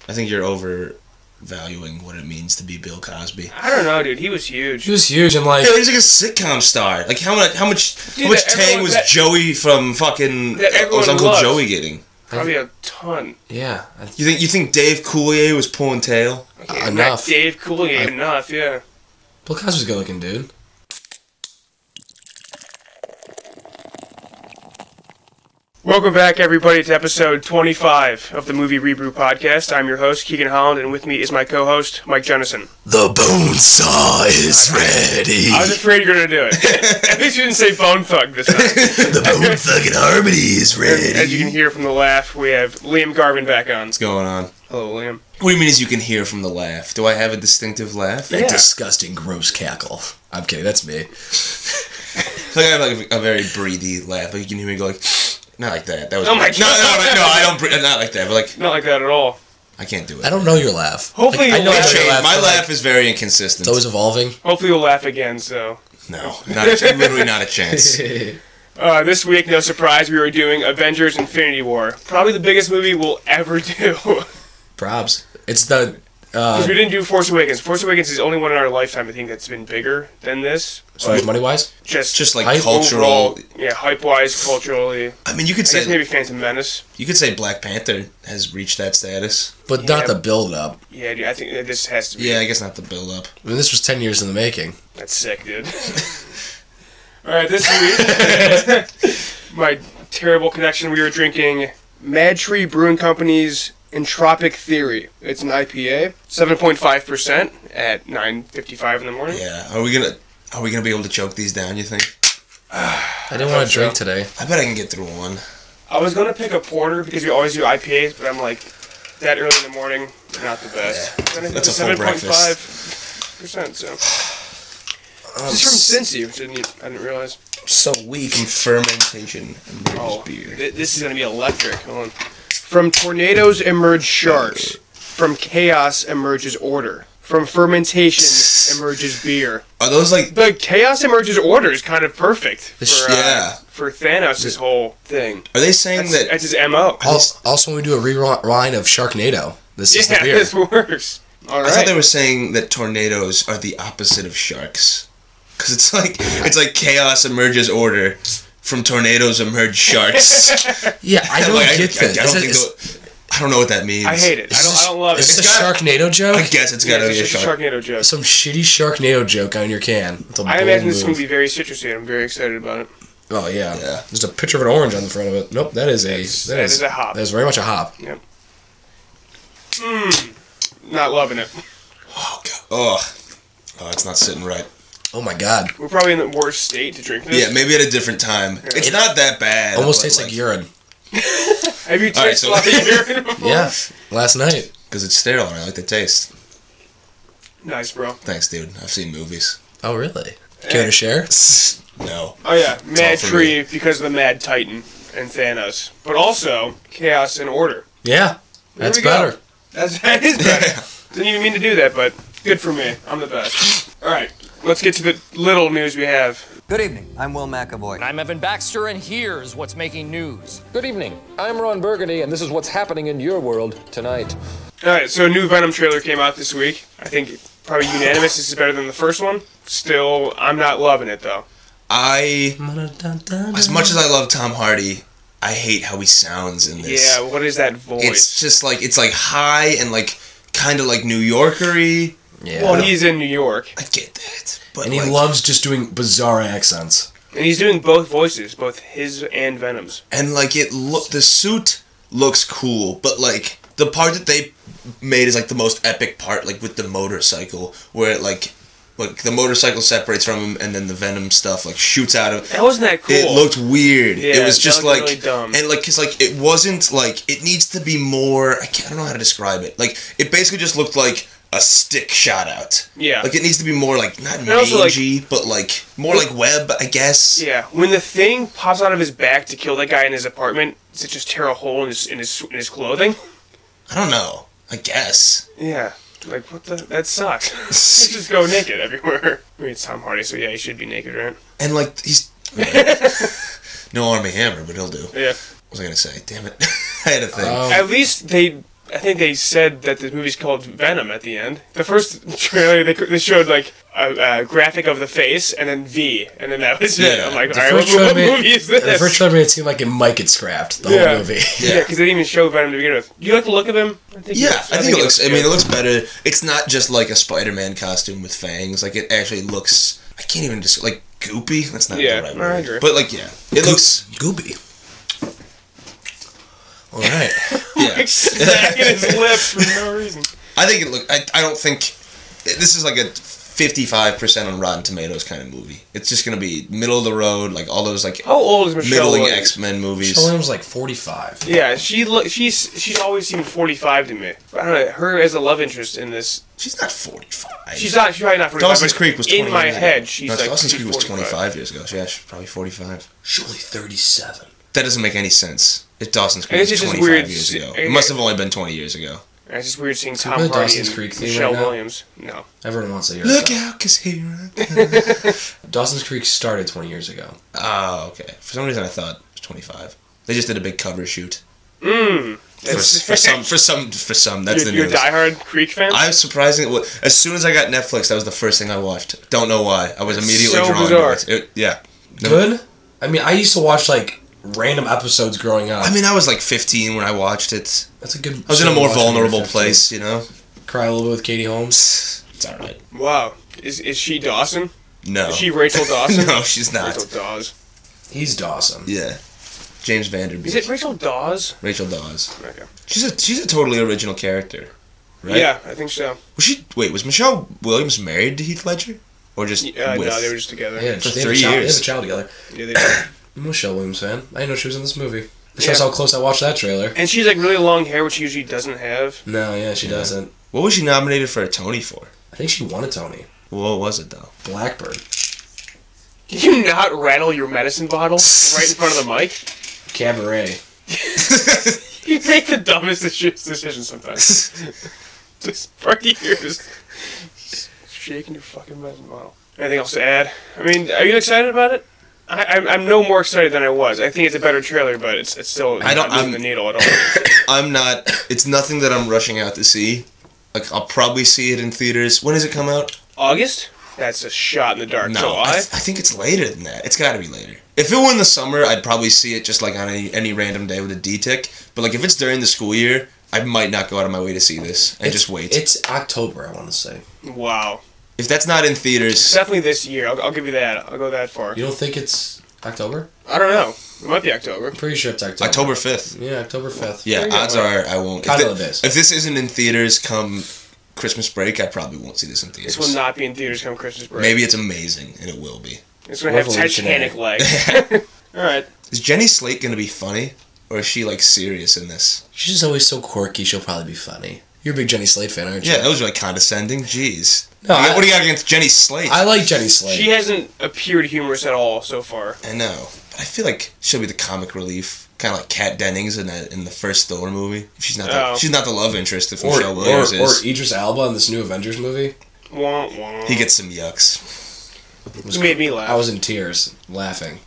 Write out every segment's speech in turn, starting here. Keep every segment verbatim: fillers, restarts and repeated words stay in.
I think you're overvaluing what it means to be Bill Cosby. I don't know, dude. He was huge. He was huge and like... Yeah, he's like a sitcom star. Like, how much, how much, Dude, how much that tang everyone- was that- Joey from fucking... that everyone was Uncle loved. Joey getting? Probably a ton. Yeah. You think you think Dave Coulier was pulling tail? Okay, Uh, enough. Dave Coulier, I- enough, yeah. Bill Cosby's a good looking dude. Welcome back, everybody, to episode twenty-five of the Movie ReBrew podcast. I'm your host, Keegan Holland, and with me is my co-host, Mike Jennison. The bone saw is ready. I was afraid you were going to do it. At least you didn't say Bone Thug this time. The bone thuggin' harmony is ready. And as you can hear from the laugh, we have Liam Garven back on. What's going on? Hello, Liam. What do you mean as you can hear from the laugh? Do I have a distinctive laugh? That Yeah. disgusting, gross cackle. I'm kidding, that's me. I feel like I have like a very breathy laugh. Like you can hear me go like, not like that. That was Oh my no, no, no, no, I don't. Bre- not like that. But like, Not like that at all. I can't do it. I don't know your laugh. Hopefully like, I you'll know laugh. your laugh. My but, laugh like, is very inconsistent. it's always evolving. Hopefully you'll laugh again, so... No, not a ch- literally not a chance. Uh, this week, no surprise, we were doing Avengers Infinity War. Probably the biggest movie we'll ever do. Probs. It's the... Uh, Because we didn't do Force Awakens. Force Awakens is the only one in our lifetime, I think, that's been bigger than this. as far as money-wise? Just, Just like Hype cultural. overall, yeah, hype-wise, culturally. I mean, you could I guess say maybe Phantom Menace. you could say Black Panther has reached that status. But Yeah. not the build-up. Yeah, dude, I think that this has to be. Yeah, I guess not the build up. I mean, this was ten years in the making. That's sick, dude. Alright, this week, my terrible connection, we were drinking MadTree Brewing Company's Entropic Theory. It's an I P A, seven point five percent at nine fifty-five in the morning. Yeah, are we gonna are we gonna be able to choke these down? You think? I didn't want to so. drink today. I bet I can get through one. I was gonna pick a porter because we always do I P As, but I'm like, that early in the morning, not the best. Yeah, Then I think that's it's a full seven point five percent, so. Um, This is from Cincy, which I didn't, I didn't realize. So weak. From fermentation and Oh, beer. th- this is gonna be electric. Hold on. From tornadoes emerge sharks. From chaos emerges order. From fermentation emerges beer. Are those like? The chaos emerges order is kind of perfect The sh- for, uh, yeah. for Thanos' whole thing. Are they saying That's, that? that's his M O. Also, also, when we do a rewind of Sharknado, this is the Yeah, beer. this works. All I thought right. they were saying that tornadoes are the opposite of sharks, because it's like it's like chaos emerges order. From tornadoes emerge sharks. Yeah, I don't Like, get I, this. I, I don't Is it- think. is- tho- I don't know what that means. I hate it. I is don't, this- I don't love it. Is this a It's got- Sharknado joke? I guess it's Yeah, gotta it's be a just a shark. Sharknado joke. Some shitty Sharknado joke on your can. It's a I bold imagine this is going move. to be very citrusy. I'm very excited about it. Oh yeah. Yeah. There's a picture of an orange on the front of it. Nope, that is a That's- that that is, is a hop. That is very much a hop. Yep. Mmm. Not loving it. Oh god. Oh. Oh, it's not sitting right. Oh my god. We're probably in the worst state to drink this. Yeah, maybe at a different time. It's It not that bad. Almost but, tastes like urine. Have you All right, tasted so- a lot of urine before? Yeah. Last night. Because it's sterile and I like the taste. Nice, bro. Thanks, dude. I've seen movies. Oh really? Care to share? No. Oh yeah, Mad all for Tree because of the Mad Titan and Thanos, but also Chaos and Order. Yeah. That's we go. better. That's that is better. Didn't even mean to do that, but good for me. I'm the best. All right, let's get to the little news we have. Good evening. I'm Will McAvoy. And I'm Evan Baxter, and here's what's making news. Good evening. I'm Ron Burgundy, and this is what's happening in your world tonight. All right, so a new Venom trailer came out this week. I think probably unanimous. This is better than the first one. Still, I'm not loving it though. I, as much as I love Tom Hardy, I hate how he sounds in this. Yeah, what is that voice? It's just like, it's like high and like, kind of like New Yorker-y. Yeah. well, he's in New York, I get that. But and he like, loves just doing bizarre accents. and he's doing both voices, both his and Venom's. And like it look, the suit looks cool, but like the part that they made is like the most epic part, like with the motorcycle, where it like, like the motorcycle separates from him, and then the Venom stuff like shoots out of. That wasn't that cool. It looked weird. Yeah, it was that just looked like, really dumb. and like, cause like it wasn't like it needs to be more. I can't. I don't know how to describe it. Like it basically just looked like a stick shot out. Yeah. Like it needs to be more like not And also, like- mangy, but like more like web, I guess. Yeah, when the thing pops out of his back to kill that guy in his apartment, does it just tear a hole in his in his in his clothing? I don't know. I guess. Yeah, like what the? That sucks. He just go naked everywhere. I mean, it's Tom Hardy, so yeah, he should be naked, right? And like he's no Army Hammer, but he'll do. Yeah. What was I gonna say? Damn it! I had a thing. Um, At least they I think they said that the movie's called Venom at the end. The first trailer, they, they showed like a, a graphic of the face and then V, and then that was it. Yeah. I'm like, The all right, what, first trailer what made- movie is this? The first trailer made it seem like it might get scrapped. The Yeah. whole movie. Yeah, because they didn't even show Venom to begin with. Do you like the look of him? I think he Yeah, looks- I think it looks. I mean, good. it looks better. It's not just like a Spider-Man costume with fangs. Like it actually looks. I can't even just like goopy. That's not Yeah, the right no, I word. agree. But like, yeah, it looks. Gooby. All right. Yeah, Like smacking his lips for no reason. I think it look. I, I don't think this is like a fifty-five percent on Rotten Tomatoes kind of movie. It's just gonna be middle of the road, like all those like How old is Michelle middling Williams? X-Men movies. Michelle Williams was like forty-five. Yeah, she look. She's she's always seemed forty-five to me. I don't know. Her as a love interest in this. She's not forty-five. She's not. She's probably not forty-five. Dawson's but Creek was in twenty my years ago. head. She's No, like Dawson's she's Creek was forty-five. twenty-five years ago. So yeah, she's probably forty-five. She's only thirty-seven. That doesn't make any sense. If Dawson's I Creek guess was it's just twenty-five weird years se- ago, I- it must have only been twenty years ago. It's just weird seeing So Tom we're Hardy Dawson's and Creek theme Michelle right now? Williams. No. Everyone wants to hear Look it. out, cause here. Dawson's Creek started twenty years ago. Oh, okay. For some reason, I thought it was twenty-five. They just did a big cover shoot. Mmm. For, for some, for some, for some. That's You're, the you're a news. diehard Creek fan? I was surprisingly. well, As soon as I got Netflix, that was the first thing I watched. Don't know why. I was immediately so drawn bizarre. to it. it. Yeah. No- Good? I mean, I used to watch like random episodes growing up. I mean, I was like fifteen when I watched it. That's a good. I was in a more watch when you're vulnerable fifteen. place, you know. Cry a little bit with Katie Holmes. It's all right. Wow. Is is she Dawson? No. Is she Rachel Dawson? No, she's not. Rachel Dawes. He's Dawson. Yeah. James Vanderbeek. Is it Rachel Dawes? Rachel Dawes. Okay. She's a she's a totally original character, right? Yeah, I think so. Was she? Wait, was Michelle Williams married to Heath Ledger, or just Uh, with? no, they were just together. Yeah, For they have a three child- They years. have a child together. Yeah, they did. I'm a Michelle Williams fan. I didn't know she was in this movie. It shows Yeah. how close I watched that trailer. And she's like really long hair, which she usually doesn't have. No, yeah, she doesn't. What was she nominated for a Tony for? I think she won a Tony. What was it though? Blackbird. Can you not rattle your medicine bottle right in front of the mic? Cabaret. You make the dumbest deci- decisions sometimes. Just part of you just shaking your fucking medicine bottle. Anything else to add? I mean, are you excited about it? I, I'm, I'm no more excited than I was. I think it's a better trailer, but it's it's still I don't- not moving I'm- the needle at all. I'm not. It's nothing that I'm rushing out to see. Like I'll probably see it in theaters. When does it come out? August? That's a shot in the dark. No, I, July? th- I think it's later than that. It's got to be later. If it were in the summer, I'd probably see it just like on any, any random day with a D-tick. But like if it's during the school year, I might not go out of my way to see this and It's- just wait. It's October, I want to say. Wow. If that's not in theaters, Definitely this year. I'll, I'll give you that. I'll go that far. You don't think it's October? I don't know. It might be October. I'm pretty sure it's October. October fifth. Yeah, October fifth. Yeah, There you go. odds are I won't. If, Kind thi- of it is. if this isn't in theaters come Christmas break, I probably won't see this in theaters. This will not be in theaters come Christmas break. Maybe it's amazing, and it will be. It's going to have Revolutionary. Titanic legs. Alright. Is Jenny Slate going to be funny? Or is she, like, serious in this? She's just always so quirky, she'll probably be funny. You're a big Jenny Slate fan, aren't you? Yeah, that was really condescending. Jeez. No, What do you- I- what do you got against Jenny Slate? I like Jenny Slate. She hasn't appeared humorous at all so far. I know. But I feel like she'll be the comic relief. Kind of like Kat Dennings in that in the first Thor movie. She's not the, Oh. she's not the love interest if or, Michelle Williams or, or is. Idris Elba in this new Avengers movie. Wah, wah. He gets some yucks. It was You made me laugh. I was in tears, laughing.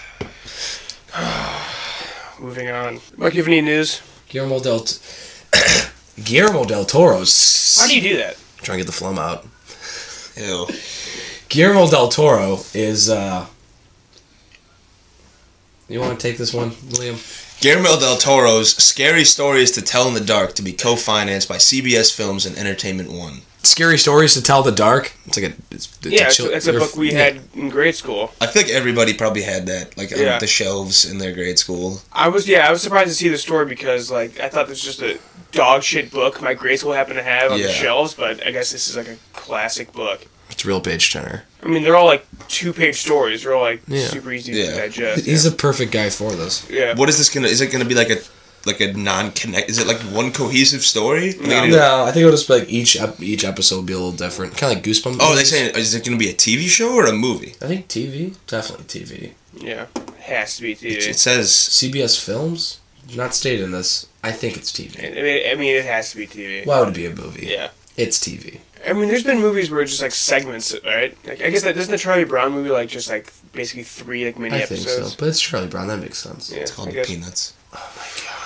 Moving on. Mark, you have any news? Guillermo del... T- Guillermo del Toro's... How do you do that? Trying to get the phlegm out. Ew. Guillermo del Toro is, uh... You want to take this one, Liam? Guillermo del Toro's Scary Stories to Tell in the Dark to be co-financed by C B S Films and Entertainment One. Scary Stories to Tell the Dark. It's like a... It's, it's Yeah, a it's, chill- it's a they're- book we yeah. had in grade school. I feel like everybody probably had that, like, on Yeah. the shelves in their grade school. I was, yeah, I was surprised to see the story because, like, I thought this was just a dog shit book my grade school happened to have on the Yeah. shelves, but I guess this is like a classic book. It's a real page turner. I mean, they're all like two-page stories. They're all like Yeah. super easy Yeah. to digest. He's a perfect guy for this. yeah. What is this gonna? Is it gonna be like a like a non-connect? Is it like one cohesive story? Are they gonna do- No, I think it'll just be like each ep- each episode will be a little different. Kind of like Goosebumps. Oh, they movies. saying is it gonna be a T V show or a movie? I think T V. Definitely T V. Yeah. Has to be T It, V. it says C B S Films. Not stated in this. I think it's T V. I mean, I mean, it has to be T V. Why would it be a movie? Yeah. It's T V. I mean, there's been movies where it's just like segments, right? Like, I guess that doesn't the Charlie Brown movie like just like basically three like mini I think episodes. so. But it's Charlie Brown. That makes sense. Yeah, it's called I the guess. Peanuts. Oh my god.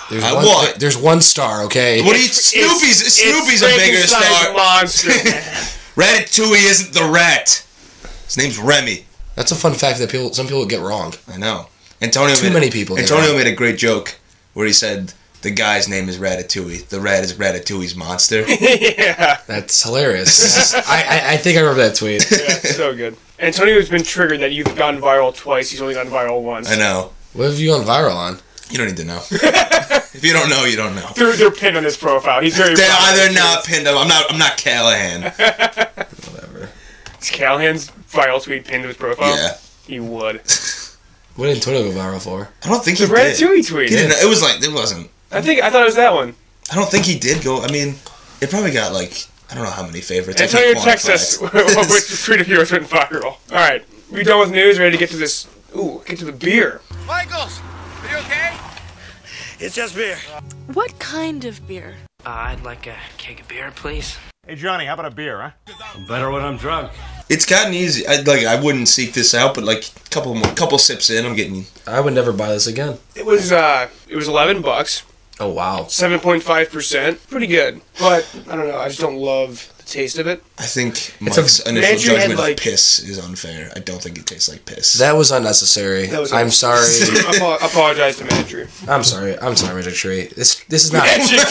There's I one, what? There's one star, okay? What are you? Snoopy's It's- Snoopy's it's a bigger Frankenstein's star. monster. Ratatouille isn't the rat. His name's Remy. That's a fun fact that people, some people get wrong. I know. Antonio. Too made many a, people get Antonio wrong. made a great joke where he said the guy's name is Ratatouille. The rat is Ratatouille's monster. Yeah. That's hilarious. I, I I think I remember that tweet. Yeah, so good. Antonio's been triggered that you've gone viral twice. He's only gone viral once. I know. What have you gone viral on? You don't need to know. If you don't know, you don't know. They're, they're pinned on his profile. He's very. They're proud of either his not tweets. pinned up. I'm not. I'm not Callahan. Whatever. Is Callahan's viral tweet pinned to his profile? Yeah. He would. What did Antonio go viral for? I don't think The he did. Ratatouille tweet. He didn't. It was like it wasn't. I think I thought it was that one. I don't think he did go. I mean, it probably got like I don't know how many favorites. I Antonio, can't text quantify us it. which tweet of yours went viral. All right, we done with news. Ready to get to this? Ooh, get to the beer. Michaels, are you okay? It's just beer. What kind of beer? Uh, I'd like a keg of beer, please. Hey, Johnny, how about a beer, huh? Better when I'm drunk. It's gotten easy. I like. I wouldn't seek this out, but like a couple more, couple sips in, I'm getting. I would never buy this again. It was uh, it was eleven bucks, Oh, wow. seven point five percent, pretty good. But I don't know. I just don't love the taste of it. I think It's a- Mike's initial Imagine you had, judgment like- of piss is unfair. I don't think it tastes like piss. That was unnecessary. That was I'm sorry. I apo- apologize to MadTree. I'm sorry. I'm sorry, Magic Tree. This this is not.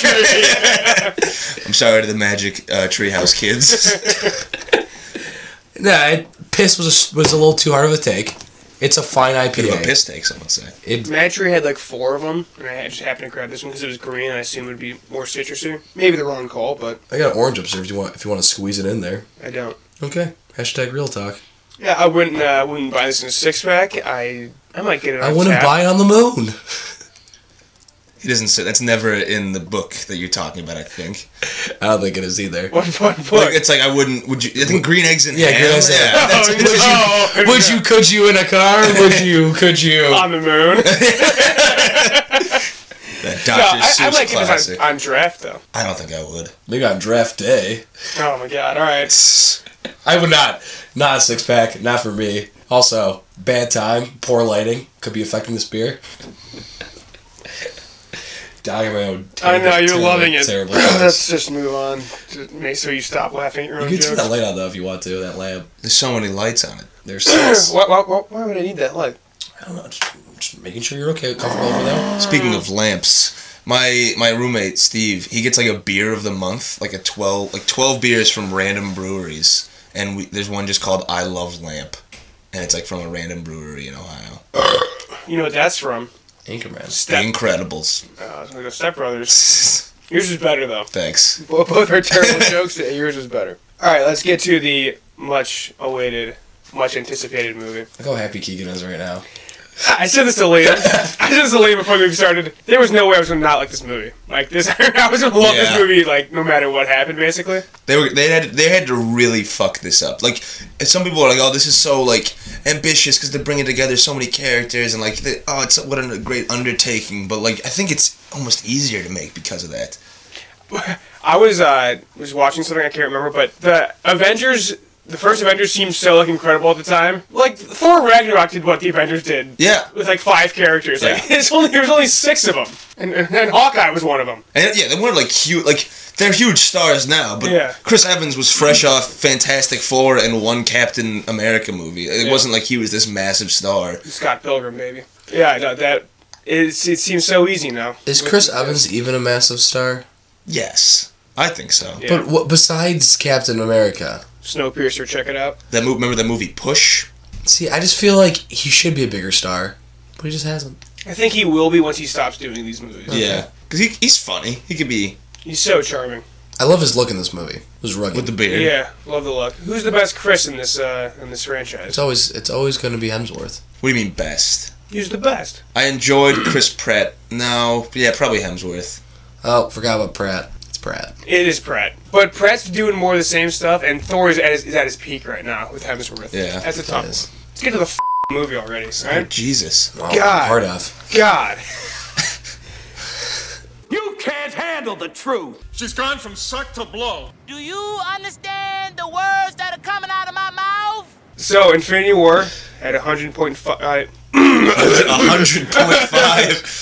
I'm sorry to the Magic uh, Treehouse kids. Nah, it, piss was a, was a little too hard of a take. It's a fine I P Bit A. of a piss take, some would say. It, MadTree had like four of them, and I just happened to grab this one because it was green, and I assumed it would be more citrusy. Maybe the wrong call, but I got orange upstairs if you want if you want to squeeze it in there. I don't. Okay. Hashtag real talk. Yeah, I wouldn't. Uh, wouldn't buy this in a six pack. I I might get it. On I wouldn't tap. buy it on the moon. He doesn't say that's never in the book that you're talking about. I think. I don't think it is either. What what book? Like, it's like I wouldn't. Would you? I think green eggs and Yeah, ham. green eggs and ham. Yeah, that's- Oh, that's- no. Would you? Could you in a car? Would you? Could you? On the moon. That No, Doctor I, I Seuss might get this classic. on, on draft though. I don't think I would. They got draft day. Oh my god! All right. I would not. Not a six pack. Not for me. Also, bad time, poor lighting could be affecting this beer. Dying my own. I know you're terrible, loving it. Terrible. Let's just move on. Just make sure you stop laughing at your You own can turn that jokes. light on though if you want to. That lamp. There's so many lights on it. There's six. Why, why, why, why would I need that light? I don't know. Just, just making sure you're okay, comfortable over there. Speaking of lamps, my my roommate Steve, he gets like a beer of the month, like a twelve like twelve beers from random breweries, and we, there's one just called I Love Lamp, and it's like from a random brewery in Ohio. You know what that's from? Anchorman. The Step. Incredibles. Uh, I was gonna go Step Brothers. Yours was better though. Thanks. Both both are terrible jokes. Yours was better. All right, let's get to the much awaited, much anticipated movie. Look how happy Keegan is right now. I said this to Liam. I said this to Liam before the movie started. There was no way I was gonna not like this movie. Like this, I was gonna love Yeah. this movie. Like no matter what happened, basically. They were they had they had to really fuck this up. Like some people are like, oh, this is so like ambitious because they're bringing together so many characters and like they, oh, it's what a great undertaking. But like I think it's almost easier to make because of that. I was uh was watching something I can't remember, but the Avengers, the first Avengers seemed so like incredible at the time. Like Thor Ragnarok did what the Avengers did. Yeah. With like five characters. Like Yeah. it's only there was only six of them, and and, and Hawkeye was one of them. And yeah, they weren't like huge. Like they're huge stars now, but Yeah. Chris Evans was fresh off Fantastic Four and one Captain America movie. It Yeah. wasn't like he was this massive star. Scott Pilgrim, baby. Yeah, I know that. It's, it seems so easy now. Is Chris Evans even a massive star? Yes, I think so. Yeah. But what besides Captain America? Snowpiercer, check it out. That mo- remember that movie Push? See, I just feel like he should be a bigger star, but he just hasn't. I think he will be once he stops doing these movies. Yeah, because he, he's funny. He could be He's so charming. I love his look in this movie. It was rugged. with the beard. Yeah, love the look. Who's the best Chris in this uh, in this franchise? It's always it's always going to be Hemsworth. What do you mean best? Who's the best? I enjoyed Chris Pratt. No, yeah, probably Hemsworth. Oh, forgot about Pratt. It's Pratt. It is Pratt. But Pratt's doing more of the same stuff, and Thor is at his, is at his peak right now with Hemsworth. Yeah, That's a tough it is. one. Let's get to the f- movie already, Oh, right? Jesus. Wow, God. hard F. God. You can't handle the truth. She's gone from suck to blow. Do you understand the words that are coming out of my mouth? So, Infinity War had one hundred point five... Uh, one hundred point five.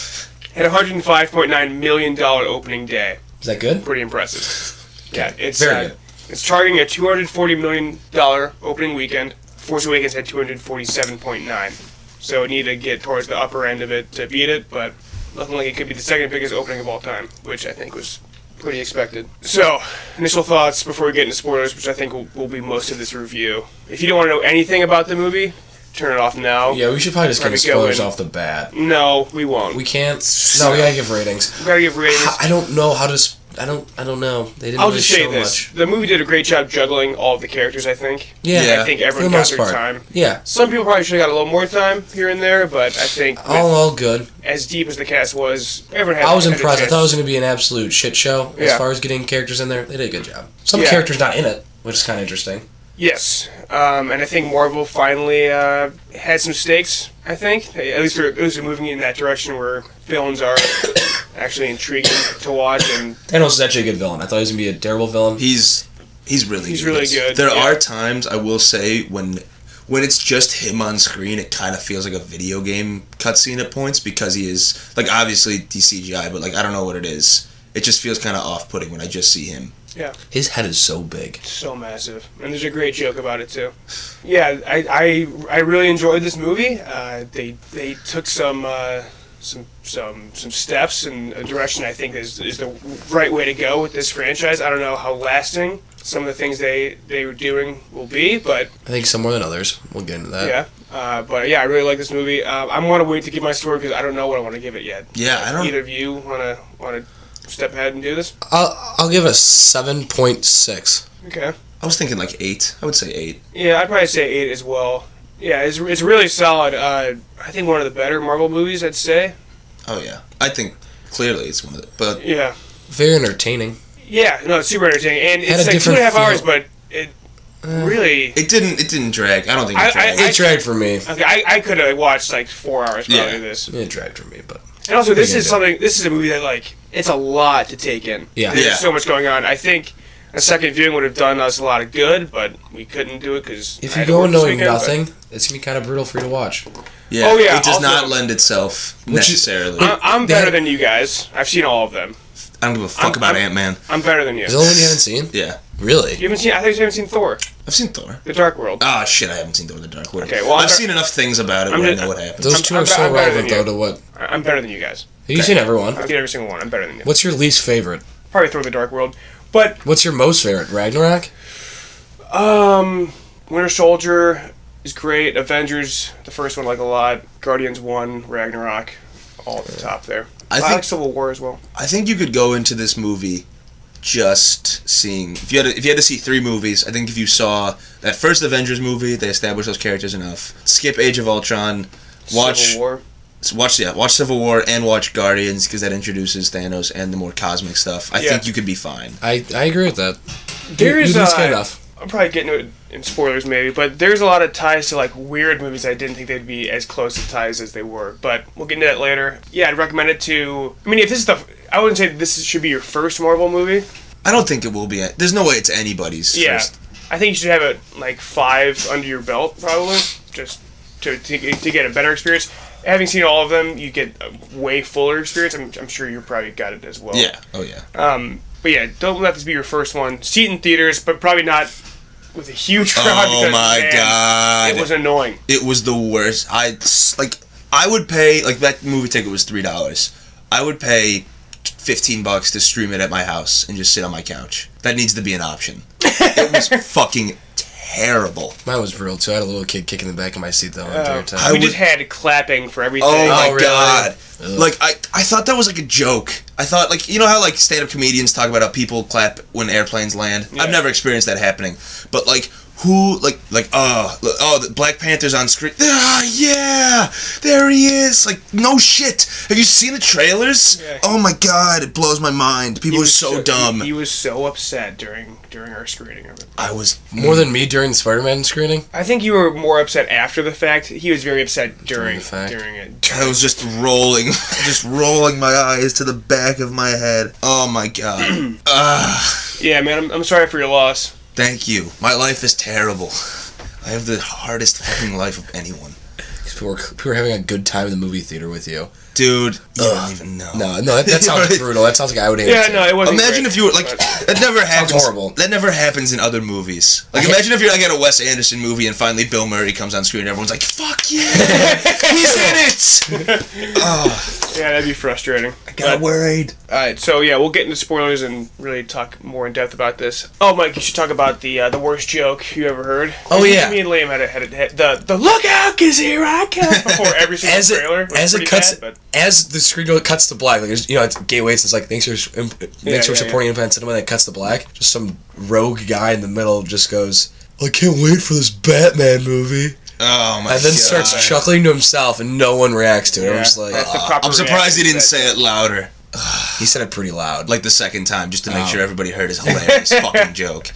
Had a one hundred five point nine million dollars opening day. Is that good? Pretty impressive. Yeah, it's Very uh, good. It's targeting a two hundred forty million dollars opening weekend. Force Awakens had two hundred forty-seven point nine. So it needed to get towards the upper end of it to beat it, but looking like it could be the second biggest opening of all time, which I think was pretty expected. So, initial thoughts before we get into spoilers, which I think will, will be most of this review. If you don't want to know anything about the movie, turn it off now. Yeah, we should probably just get Probably the go spoilers in- off the bat. No, we won't. We can't. No, we gotta give ratings. We gotta give ratings. I don't know how to. sp- I don't. I don't know. They didn't I'll really just say show this: much. the movie did a great job juggling all of the characters. I think. Yeah, Yeah, I think for everyone the got most their part. time. Yeah, Some people probably should have got a little more time here and there, but I think with, all all good. as deep as the cast was, everyone had. I was had a impressed. I chance. thought it was going to be an absolute shit show as Yeah. far as getting characters in there. They did a good job. Some Yeah. characters not in it, which is kind of interesting. Yes, um, and I think Marvel finally uh, had some stakes. I think at least they're, at least they're moving in that direction where villains are actually intriguing to watch, and Thanos is actually a good villain. I thought he was going to be a terrible villain. He's he's really He's good. really good, There yeah. are times I will say when when it's just him on screen, it kind of feels like a video game cutscene at points because he is like obviously he's C G I, but like I don't know what it is. It just feels kind of off-putting when I just see him. yeah, His head is so big. so massive. And there's a great joke about it too. Yeah, I I, I really enjoyed this movie. Uh, they they took some. Uh, some some some steps in a direction I think is is the right way to go with this franchise. I don't know how lasting some of the things they they were doing will be, but I think some more than others. We'll get into that. yeah. Uh, but yeah, I really like this movie. Uh, I'm gonna wait to give my score because I don't know what I want to give it yet. Yeah, I don't. Either of you wanna wanna step ahead and do this? I'll I'll give it a seven point six. Okay. I was thinking like eight. I would say eight. Yeah, I'd probably say eight as well. Yeah, it's it's really solid. Uh, I think one of the better Marvel movies, I'd say. Oh yeah, I think clearly it's one of the. But Yeah. Very entertaining. Yeah, no, it's super entertaining, and Had it's a like two and a half different hours, feel. but it really. it didn't. It didn't drag. I don't think it I- dragged. I- It dragged for me. Okay, I, I could have watched like four hours probably Yeah. of this. It dragged for me, but And also, this Pretty is good. something. This is a movie that like it's a lot to take in. Yeah. There's Yeah. so much going on. I think a second viewing would have done us a lot of good, but we couldn't do it because if you go in knowing nothing, it's gonna be kind of brutal for you to watch. yeah. Oh, yeah, It does also- not lend itself Which is- necessarily. I'm, I'm They better had- than you guys. I've seen all of them. I don't give a fuck I'm- about I'm- Ant Man. I'm better than you. Is the only one you haven't seen? Yeah, Really? You haven't seen? I think you haven't seen Thor: I've seen Thor. The Dark World. Ah, shit, I haven't seen Thor: The Dark World. Okay, well, I'm I've dar- seen enough things about it I'm where I just- know what happens. Those I'm- two I'm are be- so I'm better relevant than though you. to what. I- I'm better than you guys. Have you seen everyone? I've seen every single one. I'm better than you. What's your least favorite? Probably Thor: The Dark World, but What's your most favorite? Ragnarok? um, Winter Soldier is great. Avengers, the first one, I like a lot. Guardians one, Ragnarok, all at the top there. I I, think- like Civil War as well. I think you could go into this movie just seeing. If you had to, if you had to see three movies, I think if you saw that first Avengers movie, they established those characters enough. Skip Age of Ultron, watch Civil War. watch yeah watch Civil War and watch Guardians because that introduces Thanos and the more cosmic stuff. I Yeah. think you could be fine. I, I agree with that. There you, is you at least get uh, enough. I'm probably getting into it in spoilers maybe, but there's a lot of ties to like weird movies I didn't think they'd be as close to ties as they were. But we'll get into that later. Yeah, I'd recommend it to. I mean, if this is the, I wouldn't say this should be your first Marvel movie. I don't think it will be. There's no way it's anybody's Yeah, first. I think you should have it like five under your belt probably, just to to, get- to get a better experience. Having seen all of them, you get a way fuller experience. I'm, I'm sure you probably got it as well. Yeah. Oh yeah. Um, but yeah, don't let this be your first one. See it in theaters, but probably not with a huge crowd. Oh because, my man, god. it was annoying. It was the worst. I like. I would pay like that movie ticket was three dollars. I would pay fifteen bucks to stream it at my house and just sit on my couch. That needs to be an option. It was fucking terrible. Mine was brutal too. I had a little kid kicking the back of my seat the whole entire time. I we would- just had clapping for everything. Oh my really? god. Ugh. Like I, I thought that was like a joke. I thought like you know how like stand-up comedians talk about how people clap when airplanes land. Yeah. I've never experienced that happening. But like who like like oh look, oh the Black Panther's on screen. Ah yeah, there he is. Like no shit. Have you seen the trailers? Yeah. Oh my god, it blows my mind. He People are was so, dumb. He, he was so upset during during our screening of it. I was More than me during the Spider-Man screening. I think you were more upset after the fact. He was very upset during During the fact. during it. I was just rolling, just rolling my eyes to the back of my head. Oh my god. Ah. Yeah, man, I'm, I'm sorry for your loss. Thank you. My life is terrible. I have the hardest fucking life of anyone. People were, people were having a good time in the movie theater with you. Dude, you Ugh. don't even know. No, no, that, that sounds brutal. That sounds like I would hate Yeah, it. no, it wasn't. Imagine great, if you were like but- that never happens. horrible. That never happens in other movies. Like imagine if you're like at a Wes Anderson movie and finally Bill Murray comes on screen and everyone's like, "Fuck yeah, he's in it." Oh, Yeah, that'd be frustrating. I got worried. All right, so yeah, we'll get into spoilers and really talk more in depth about this. Oh, Mike, you should talk about the uh, the worst joke you ever heard. Oh, Me- yeah. me and Liam had, a, had, a, had the the look out, 'cause here I come before every single As it, trailer. It was as it pretty cuts, bad, as the screen cuts to black, like there's, you know, it's gateways. It's like thanks for imp, thanks Yeah, for yeah, supporting independent cinema. That cuts to black. Just some rogue guy in the middle just goes, "I can't wait for this Batman movie," Oh my god. and then starts chuckling to himself, and no one reacts to it. Yeah, I'm just like, that's the "Oh." proper I'm surprised he reaction didn't to that. say it louder. He said it pretty loud. Like the second time, just to make Oh. sure everybody heard his hilarious fucking joke.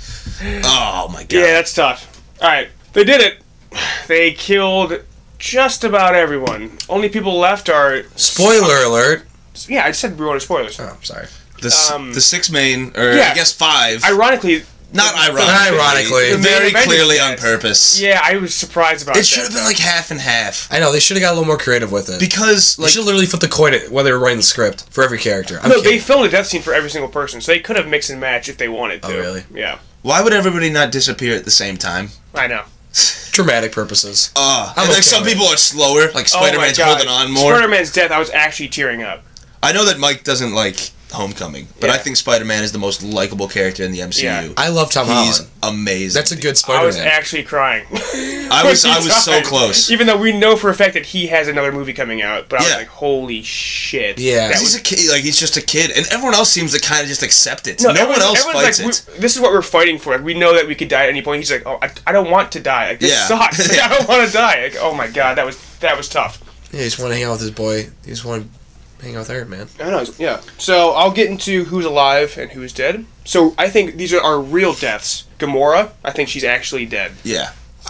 Oh my god. Yeah, that's tough. All right, they did it. They killed just about everyone. Only people left are. Spoiler alert. Yeah, I said we wanted spoilers. Oh, sorry. the, s- um, the six main, or yeah. I guess five. Ironically. Not the- ironically. Not ironically. The main Very Avengers clearly on cast. purpose. Yeah, I was surprised about It that. should have been like half and half. I know they should have got a little more creative with it. Because They like should have literally flipped the coin at while they were writing the script for every character. I'm No, they kidding. filmed a death scene for every single person, so they could have mixed and matched if they wanted to. Oh, really? Yeah, why would everybody not disappear at the same time? I know. Dramatic purposes. Uh, I'm and like okay some with it. people are slower, like Oh my Spider-Man's God. holding on more. Spider-Man's death, I was actually tearing up. I know that Mike doesn't like Homecoming, but I Yeah. think Spider-Man is the most likable character in the M C U. Yeah. I love Tom He's Holland. amazing. That's a good I was Spider-Man. actually crying. I was When I he was so died. close. Even though we know for a fact that he has another movie coming out, but I was Yeah. like, holy shit. Yeah. That He's was- a kid, like he's just a kid, and everyone else seems to kind of just accept it. No, No, one everyone- else everyone's fights like, it. we, this is what we're fighting for. Like, we know that we could die at any point. He's like, oh, I, I don't want to die. Like, this Yeah. sucks. Like, I don't want to die. Like, oh my god, that was that was tough. Yeah, he just want to hang out with his boy. He just want to hang out with Iron Man. I know, yeah. So I'll get into who's alive and who's dead. So I think these are our real deaths. Gamora, I think she's actually dead. Yeah,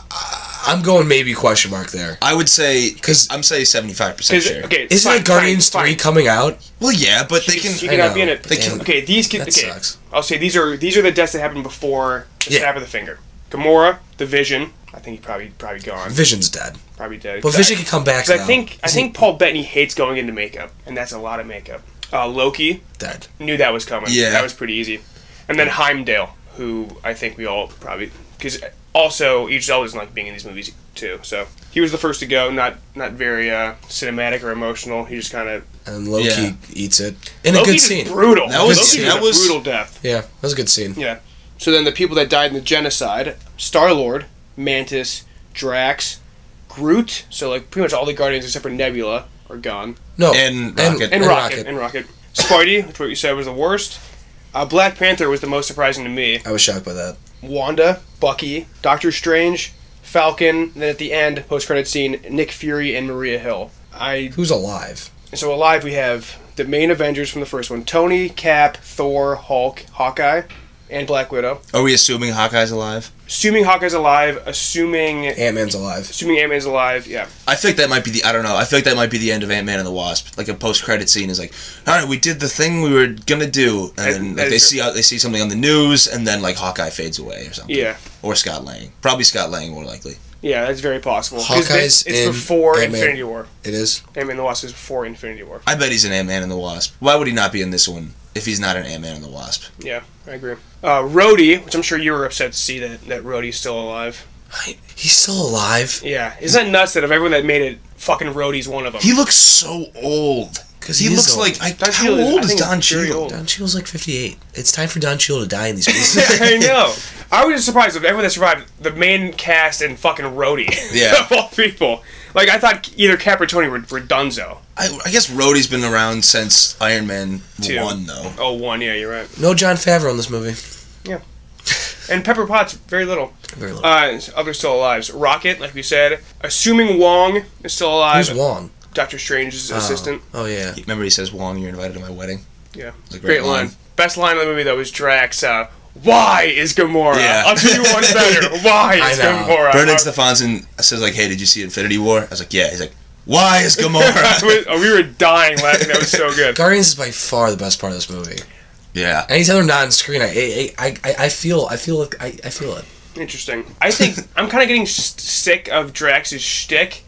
I'm going maybe question mark there. I would say 'Cause- I'm say seventy-five percent 'Cause, sure. okay, Isn't fine, it Guardians fine, three fine. coming out? Well, yeah, but they She, can. she I cannot know. be in it. They can- Okay, these can. That Okay, sucks. I'll say these are these are the deaths that happened before the Yeah. snap of the finger. Gamora, the Vision. I think he's probably probably gone. Vision's dead. Probably dead. But 'Cause Vision I- can come back 'cause I now. think I Isn't think Paul Bettany hates going into makeup, and that's a lot of makeup. Uh, Loki, dead. knew that was coming. Yeah. That was pretty easy. And then Heimdall, who I think we all probably because also Idris Elba doesn't like being in these movies too. So he was the first to go. Not not very uh, cinematic or emotional. He just kind of And Loki Yeah. eats it in a Loki good was scene. brutal. That was- Loki that was was- a brutal death. Yeah, that was a good scene. Yeah. So then the people that died in the genocide: Star Lord, Mantis, Drax, Groot. So like pretty much all the Guardians except for Nebula are gone. No, And Rocket. And, Rocket, And Rocket. Spidey, which what you said was the worst. Uh, Black Panther was the most surprising to me. I was shocked by that. Wanda, Bucky, Doctor Strange, Falcon, and then at the end, post-credit scene, Nick Fury and Maria Hill. I Who's alive? So alive we have the main Avengers from the first one: Tony, Cap, Thor, Hulk, Hawkeye, and Black Widow. Are we assuming Hawkeye's alive? Assuming Hawkeye's alive, assuming Ant-Man's alive. assuming Ant-Man's alive, yeah. I feel like that might be the. I don't know. I feel like that might be the end of Ant-Man and the Wasp. Like a post-credit scene is like, all right, we did the thing we were gonna do, and then And- like, they and- see they see something on the news, and then like Hawkeye fades away or something. Yeah. Or Scott Lang. Probably Scott Lang more likely. Yeah, that's very possible. 'Cause Hawkeye's it's, it's in before Ant-Man. Infinity War. It is. Ant-Man and the Wasp is before Infinity War. I bet he's an Ant-Man and the Wasp. Why would he not be in this one if he's not an Ant-Man and the Wasp? Yeah, I agree. Uh, Rhodey, which I'm sure you were upset to see that, that Rhodey's still alive. I, he's still alive. Yeah, isn't that nuts that of everyone that made it, fucking Rhodey's one of them? He looks so old. Because He, he, is looks old. like I, Don how Cheadle is- I old is think Don he's very Cheadle? old. Don Cheadle's like fifty-eight. It's time for Don Cheadle to die in these movies. I know. I was just surprised of everyone that survived. The main cast and fucking Rhodey. Yeah. Of all people. Like, I thought either Cap or Tony were, were dunzo. I, I guess Rhodey's been around since Iron Man Two. one though. Oh, one, yeah, you're right. No John Favreau in this movie. Yeah. And Pepper Potts, very little. Very little. Uh, others still alive. Rocket, like we said. Assuming Wong is still alive. Who's Wong? Doctor Strange's Oh. assistant. Oh yeah. Remember he says, "Wong, you're invited to my wedding." Yeah. It's a Great, great line. line. Best line of the movie, though, was Drax. Uh, Why is Gamora? Yeah. I'll tell you one better. Why I is know. Gamora? Brendan Uh, Stefanson says like, "Hey, did you see Infinity War?" I was like, "Yeah." He's like, "Why is Gamora?" oh, we were dying laughing. That was so good. Guardians is by far the best part of this movie. yeah. Anytime they're not on screen, I I, I, I feel I feel it. I, I feel it. Interesting. I think I'm kind of getting s- sick of Drax's shtick,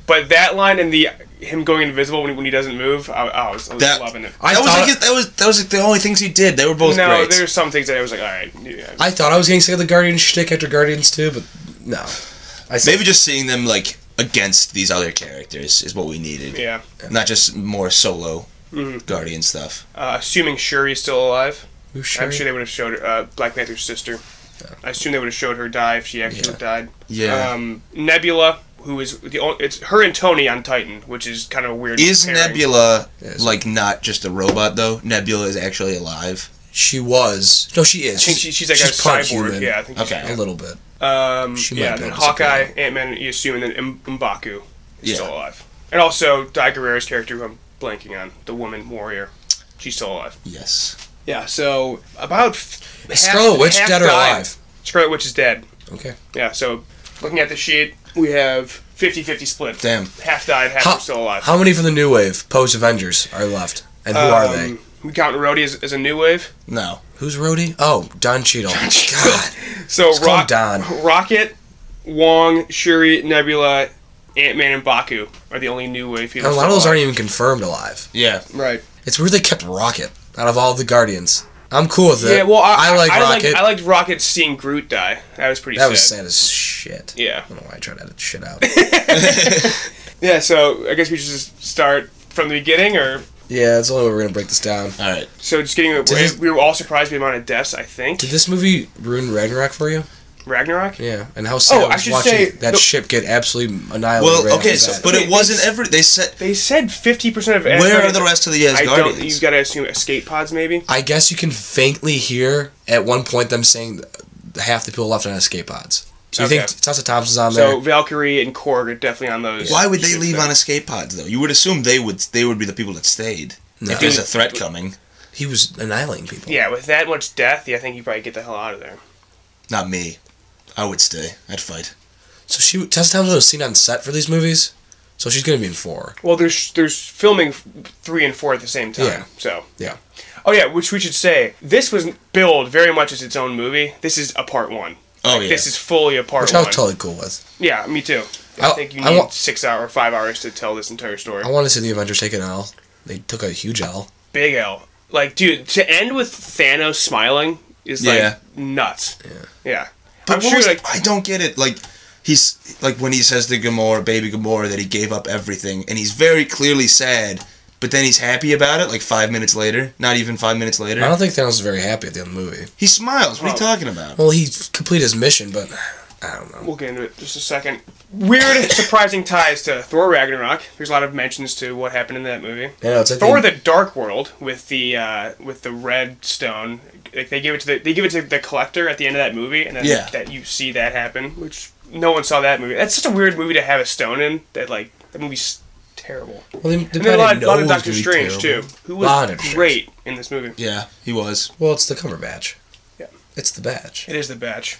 But that line and the him going invisible when he, when he doesn't move, I, I, was, I was That- loving it. I that was thought- like his, that was that was like the only things he did. They were both no, great. there's some things that I was like, all right. Yeah. I thought I was getting sick of the Guardians shtick after Guardians two, but no. I said, Maybe just seeing them like against these other characters is what we needed. Yeah. Not just more solo Mm-hmm. Guardian stuff. Uh, assuming Shuri's still alive. Who's I'm Shuri? sure they would have showed her, uh, Black Panther's sister. I assume they would have showed her die if she actually Yeah. died. Yeah. Um, Nebula, who is the only, it's her and Tony on Titan, which is kind of a weird. Is pairing. Nebula Yes. like not just a robot though? Nebula is actually alive. She was. No, she is. I think she, she's like a part cyborg. human. Yeah, I think she's Okay. A little bit. Um, She might yeah, be then able to Hawkeye, supply. Ant-Man, you assume, and then M- M'Baku is Yeah. still alive. And also, Di Guerrero's character, who I'm blanking on, the woman warrior, she's still alive. Yes. Yeah, so about f- Is Scarlet Witch half dead or died. alive? Scarlet Witch is dead. Okay. Yeah, so looking at the sheet, we have fifty-fifty split. Damn. Half died, half How, are still alive. how many from the new wave, post Avengers, are left? And who are they? Um, We count Rhodey as, as a new wave. No. Who's Rhodey? Oh, Don Cheadle. God. So Let's call him Rock, Don. Rocket, Wong, Shuri, Nebula, Ant-Man, and Baku are the only new wave people. And a lot of those still aren't alive. even confirmed alive. Yeah. Right. It's weird they kept Rocket out of all the Guardians. I'm cool with it. Yeah, well, I, I like I, Rocket. Liked, I liked Rocket seeing Groot die. That was pretty that sad. was sad as shit. Yeah. I don't know why I tried to edit shit out. Yeah, so I guess we should just start from the beginning, or... Yeah, that's the only way we're going to break this down. All right. So just getting... this- We were all surprised by the amount of deaths, I think. Did this movie ruin Ragnarok for you? Ragnarok? Yeah, and how sad Oh, I I was should watching say, that the- ship get absolutely annihilated. Well, right okay, after so, that. but They- it wasn't they- every. They said. They said fifty percent of... Where everybody- are the rest of the I Asgardians? don't... You've got to assume escape pods, maybe? I guess you can faintly hear at one point them saying th- half the people left on escape pods. So you Okay. think Tessa Thompson's on So there? Valkyrie and Korg are definitely on those. Why would they ships leave there. on escape pods though? You would assume they would. They would be the people that stayed. No. If there's a threat coming, He was annihilating people. Yeah, with that much death, yeah, I think you probably get the hell out of there. not me. I would stay. I'd fight. So she Tessa Thompson was seen on set for these movies, so she's gonna be in four. Well, there's there's filming f- three and four at the same time. Yeah. So. Yeah. Oh yeah, which we should say, this was billed very much as its own movie. This is a part one. Oh Like, yeah. This is fully a part Which I one. was totally cool with. Yeah, me too. I, I- think you I need wa- six hour, five hours to tell this entire story. I want to see the Avengers take an L. They took a huge L. Big L. Like, dude, to end with Thanos smiling is like Yeah. nuts. Yeah. Yeah. But I'm what sure, was- like, I don't get it. Like he's like when he says to Gamora, baby Gamora, that he gave up everything, and he's very clearly sad. But then he's happy about it. Like five minutes later, not even five minutes later, I don't think Thanos was very happy at the end of the movie. he smiles. What are you Oh. talking about? Well, he completed his mission, but I don't know. we'll get into it in just a second. Weird, surprising ties to Thor Ragnarok. There's a lot of mentions to what happened in that movie. Yeah, no, it's like Thor: they- The Dark World with the uh, with the red stone. Like they give it to the they give it to the collector at the end of that movie, and then Yeah. that you see that happen, which no one saw that movie. That's such a weird movie to have a stone in. That like that movie's terrible. Well, they, they And then a lot, probably lot know of it was Doctor gonna be Strange terrible. too, who Lot was of Strange. great in this movie. Yeah, he was. Well, it's the Cumberbatch. Yeah. It's the batch. It is the batch.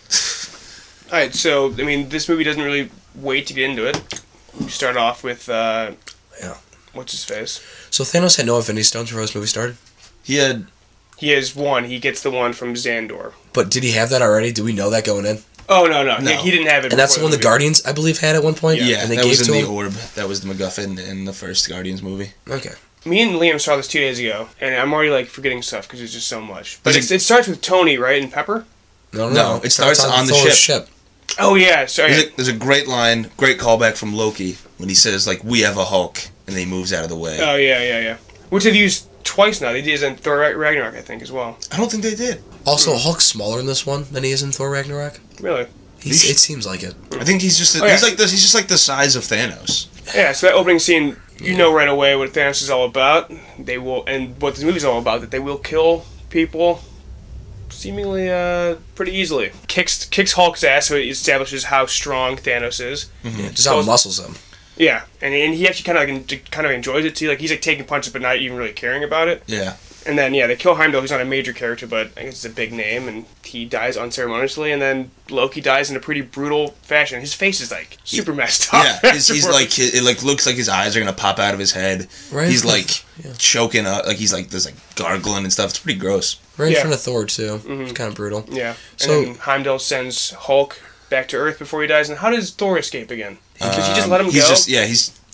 All right, so I mean, this movie doesn't really wait to get into it. We start off with uh, Yeah. what's his face? So Thanos had no Infinity Stones before this movie started? He had. He has one. He gets the one from Xandor. But did he have that already? Do we know that going in? Oh no, no, No. He, he didn't have it. And that's the before one the movie. Guardians, I believe, had at one point? Yeah, and they that gave was to in the him? orb. That was the MacGuffin in the first Guardians movie. Okay. Me and Liam saw this two days ago, and I'm already like forgetting stuff because there's just so much. But There's it's, a- it starts with Tony, right, and Pepper. No, no, No, it starts on the Thor's ship. Oh yeah, sorry. There's a, there's a great line, great callback from Loki when he says like, "We have a Hulk," and then he moves out of the way. Oh yeah, yeah, yeah. Which they've used twice now. They did it in Thor Ra- Ragnarok, I think, as well. I don't think they did. Also, Hulk's smaller in this one than he is in Thor Ragnarok. Really? He's, He's- it seems like it. I think he's just. A, Oh, yeah. He's like this. He's just like the size of Thanos. Yeah. So that opening scene, you know right away what Thanos is all about. They will, and what this movie's all about. That they will kill people, seemingly uh, pretty easily. Kicks kicks Hulk's ass, so it establishes how strong Thanos is. Yeah, just So- out muscles him. Yeah, and and he actually kind of like, kind of enjoys it too. Like he's like taking punches, but not even really caring about it. Yeah. And then, yeah, they kill Heimdall, who's not a major character, but I guess it's a big name, and he dies unceremoniously, and then Loki dies in a pretty brutal fashion. His face is, like, super messed up. Yeah, he's, he's afterwards. like it like looks like his eyes are gonna pop out of his head. Right. He's like Yeah. choking up, like he's like there's like gargling and stuff. It's pretty gross. Right in Yeah. front of Thor, too. It's kind of brutal. Yeah, and So- then Heimdall sends Hulk back to Earth before he dies, and how does Thor escape again? Does he just Um, let him he's go? just yeah, he's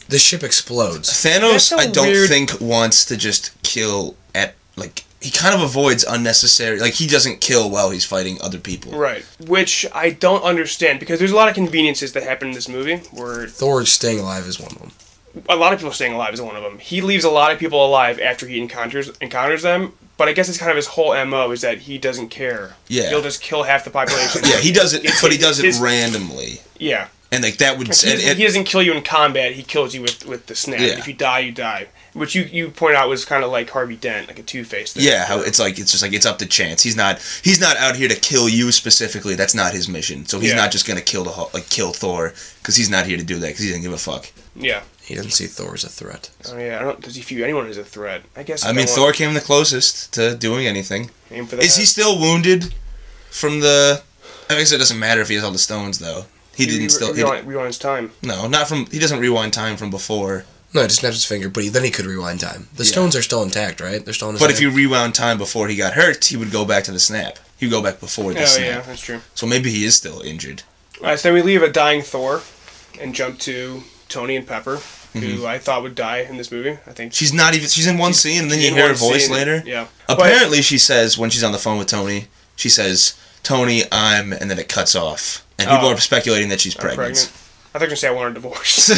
the ship explodes. Thanos, That's a I don't weird- think wants to just kill at like he kind of avoids unnecessary. Like he doesn't kill while he's fighting other people. Right. Which I don't understand because there's a lot of conveniences that happen in this movie where Thor staying alive is one of them. a lot of people staying alive is one of them. He leaves a lot of people alive after he encounters encounters them. But I guess it's kind of his whole M O is that he doesn't care. Yeah. He'll just kill half the population. Yeah, he does it, It's but he his- does it his- randomly, Yeah. and like that would. He And, doesn't, and, he doesn't kill you in combat. He kills you with, with the snap. Yeah. If you die, you die. Which you, you point out was kind of like Harvey Dent, like a Two-Face thing. yeah, how it's like it's just like it's up to chance. He's not he's not out here to kill you specifically. That's not his mission. So he's Yeah. not just gonna kill the Hulk- like kill Thor because he's not here to do that because he doesn't give a fuck. Yeah. He doesn't see Thor as a threat. Oh yeah. I don't. Does he view anyone as a threat? I guess. I mean, don't Thor want- came the closest to doing anything. aim for the Is he head. still wounded from the? I guess it doesn't matter if he has all the stones though. He He didn't re- still. He rewind, di- rewinds time. no, not from. He doesn't rewind time from before. No, he just snaps his finger, but he, then he could rewind time. The Yeah. stones are still intact, right? They're still in his But if hand. you rewound time before he got hurt, he would go back to the snap. He would go back before the Oh snap. yeah, that's true. So maybe he is still injured. Alright, so then we leave a dying Thor and jump to Tony and Pepper, Mm-hmm. who I thought would die in this movie. I think She's not even. She's in one scene, and then you in hear her one voice scene, later. Yeah. Apparently, she says when she's on the phone with Tony, she says, "Tony, I'm," and then it cuts off, and people Oh. are speculating that she's But, pregnant. pregnant. I thought you were gonna say I want a divorce.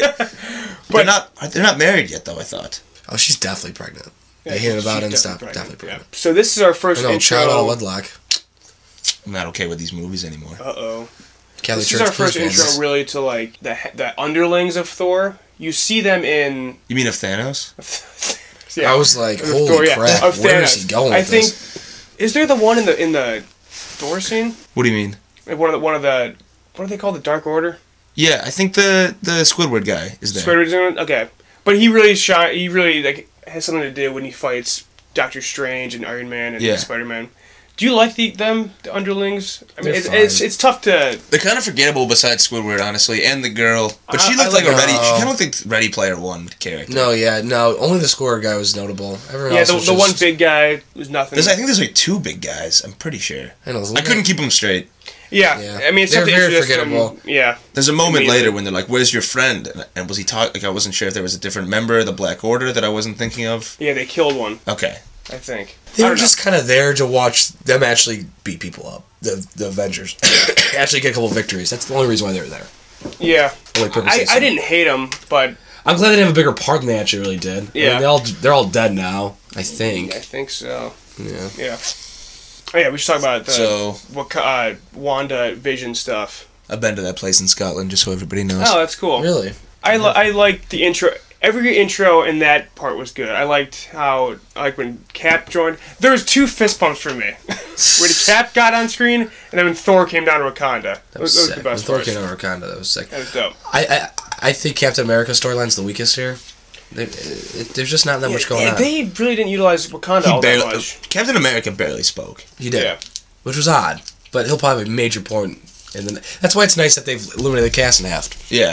But they're not. They're not married yet, though. I thought. Oh, she's definitely pregnant. Yeah, they hinted she's about it and definitely stuff. pregnant. Definitely Yeah. pregnant. So this is our first No, child out of intro. wedlock. I'm not okay with these movies anymore. Uh oh. Catholic This Church, is our first please ban intro, this. really, to like the the underlings of Thor. You see them in. You mean of Thanos? Yeah. I was like, Of holy Thor, yeah, crap, of where is Thanos. he going I with think. this? Is there the one in the in the Thor scene? What do you mean? Like one of the one of the what are they called? The Dark Order. Yeah, I think the the Squidward guy is there. Squidward's doing it? Okay, but he really shot. He really like has something to do when he fights Doctor Strange and Iron Man and Yeah. Spider Man. Do you like the them the underlings? I mean, They're it's, fine. it's it's tough to. They're kind of forgettable besides Squidward, honestly, and the girl. But she I- looked I like like a Ready. her. She kind of looked like Ready Player One character. No, yeah, no. Only the scorer guy was notable. Everyone Yeah, else the, was the one just- big guy was nothing. There's, I think there's like two big guys. I'm pretty sure. I, know, I couldn't keep them straight. yeah. Yeah. I mean, it's They're tough to very introduce them. forgettable. Yeah, There's a moment Immediately. later when they're like, "Where's your friend?" And, and was he talk? Like I wasn't sure if there was a different member of the Black Order that I wasn't thinking of. yeah, they killed one. Okay. I think They I were don't know. just kind of there to watch them actually beat people up. The the Avengers actually get a couple victories. That's the only reason why they were there. Yeah, Only purpose I, is- I didn't hate them, but I'm glad they didn't have a bigger part than they actually really did. I Yeah. mean, they all they're all dead now. I think. I think so. Yeah. Yeah. Oh yeah, we should talk about the So- what uh, Wanda Vision stuff. I've been to that place in Scotland, just so everybody knows. Oh, that's cool. Really. I li- I liked the intro. Every intro in that part was good. I liked how like when Cap joined. There was two fist pumps for me. Where the Cap got on screen, and then when Thor came down to Wakanda. That was, that was sick. the When best Thor part. came over Wakanda, that was sick. That was dope. I, I I think Captain America's storyline's the weakest here. They, it, there's just not that much going Yeah, on. they really didn't utilize Wakanda He all barely. that much. Captain America barely spoke. He did, Yeah. which was odd, but he'll probably have a major point. And then that's why it's nice that they've eliminated the cast in half. Yeah.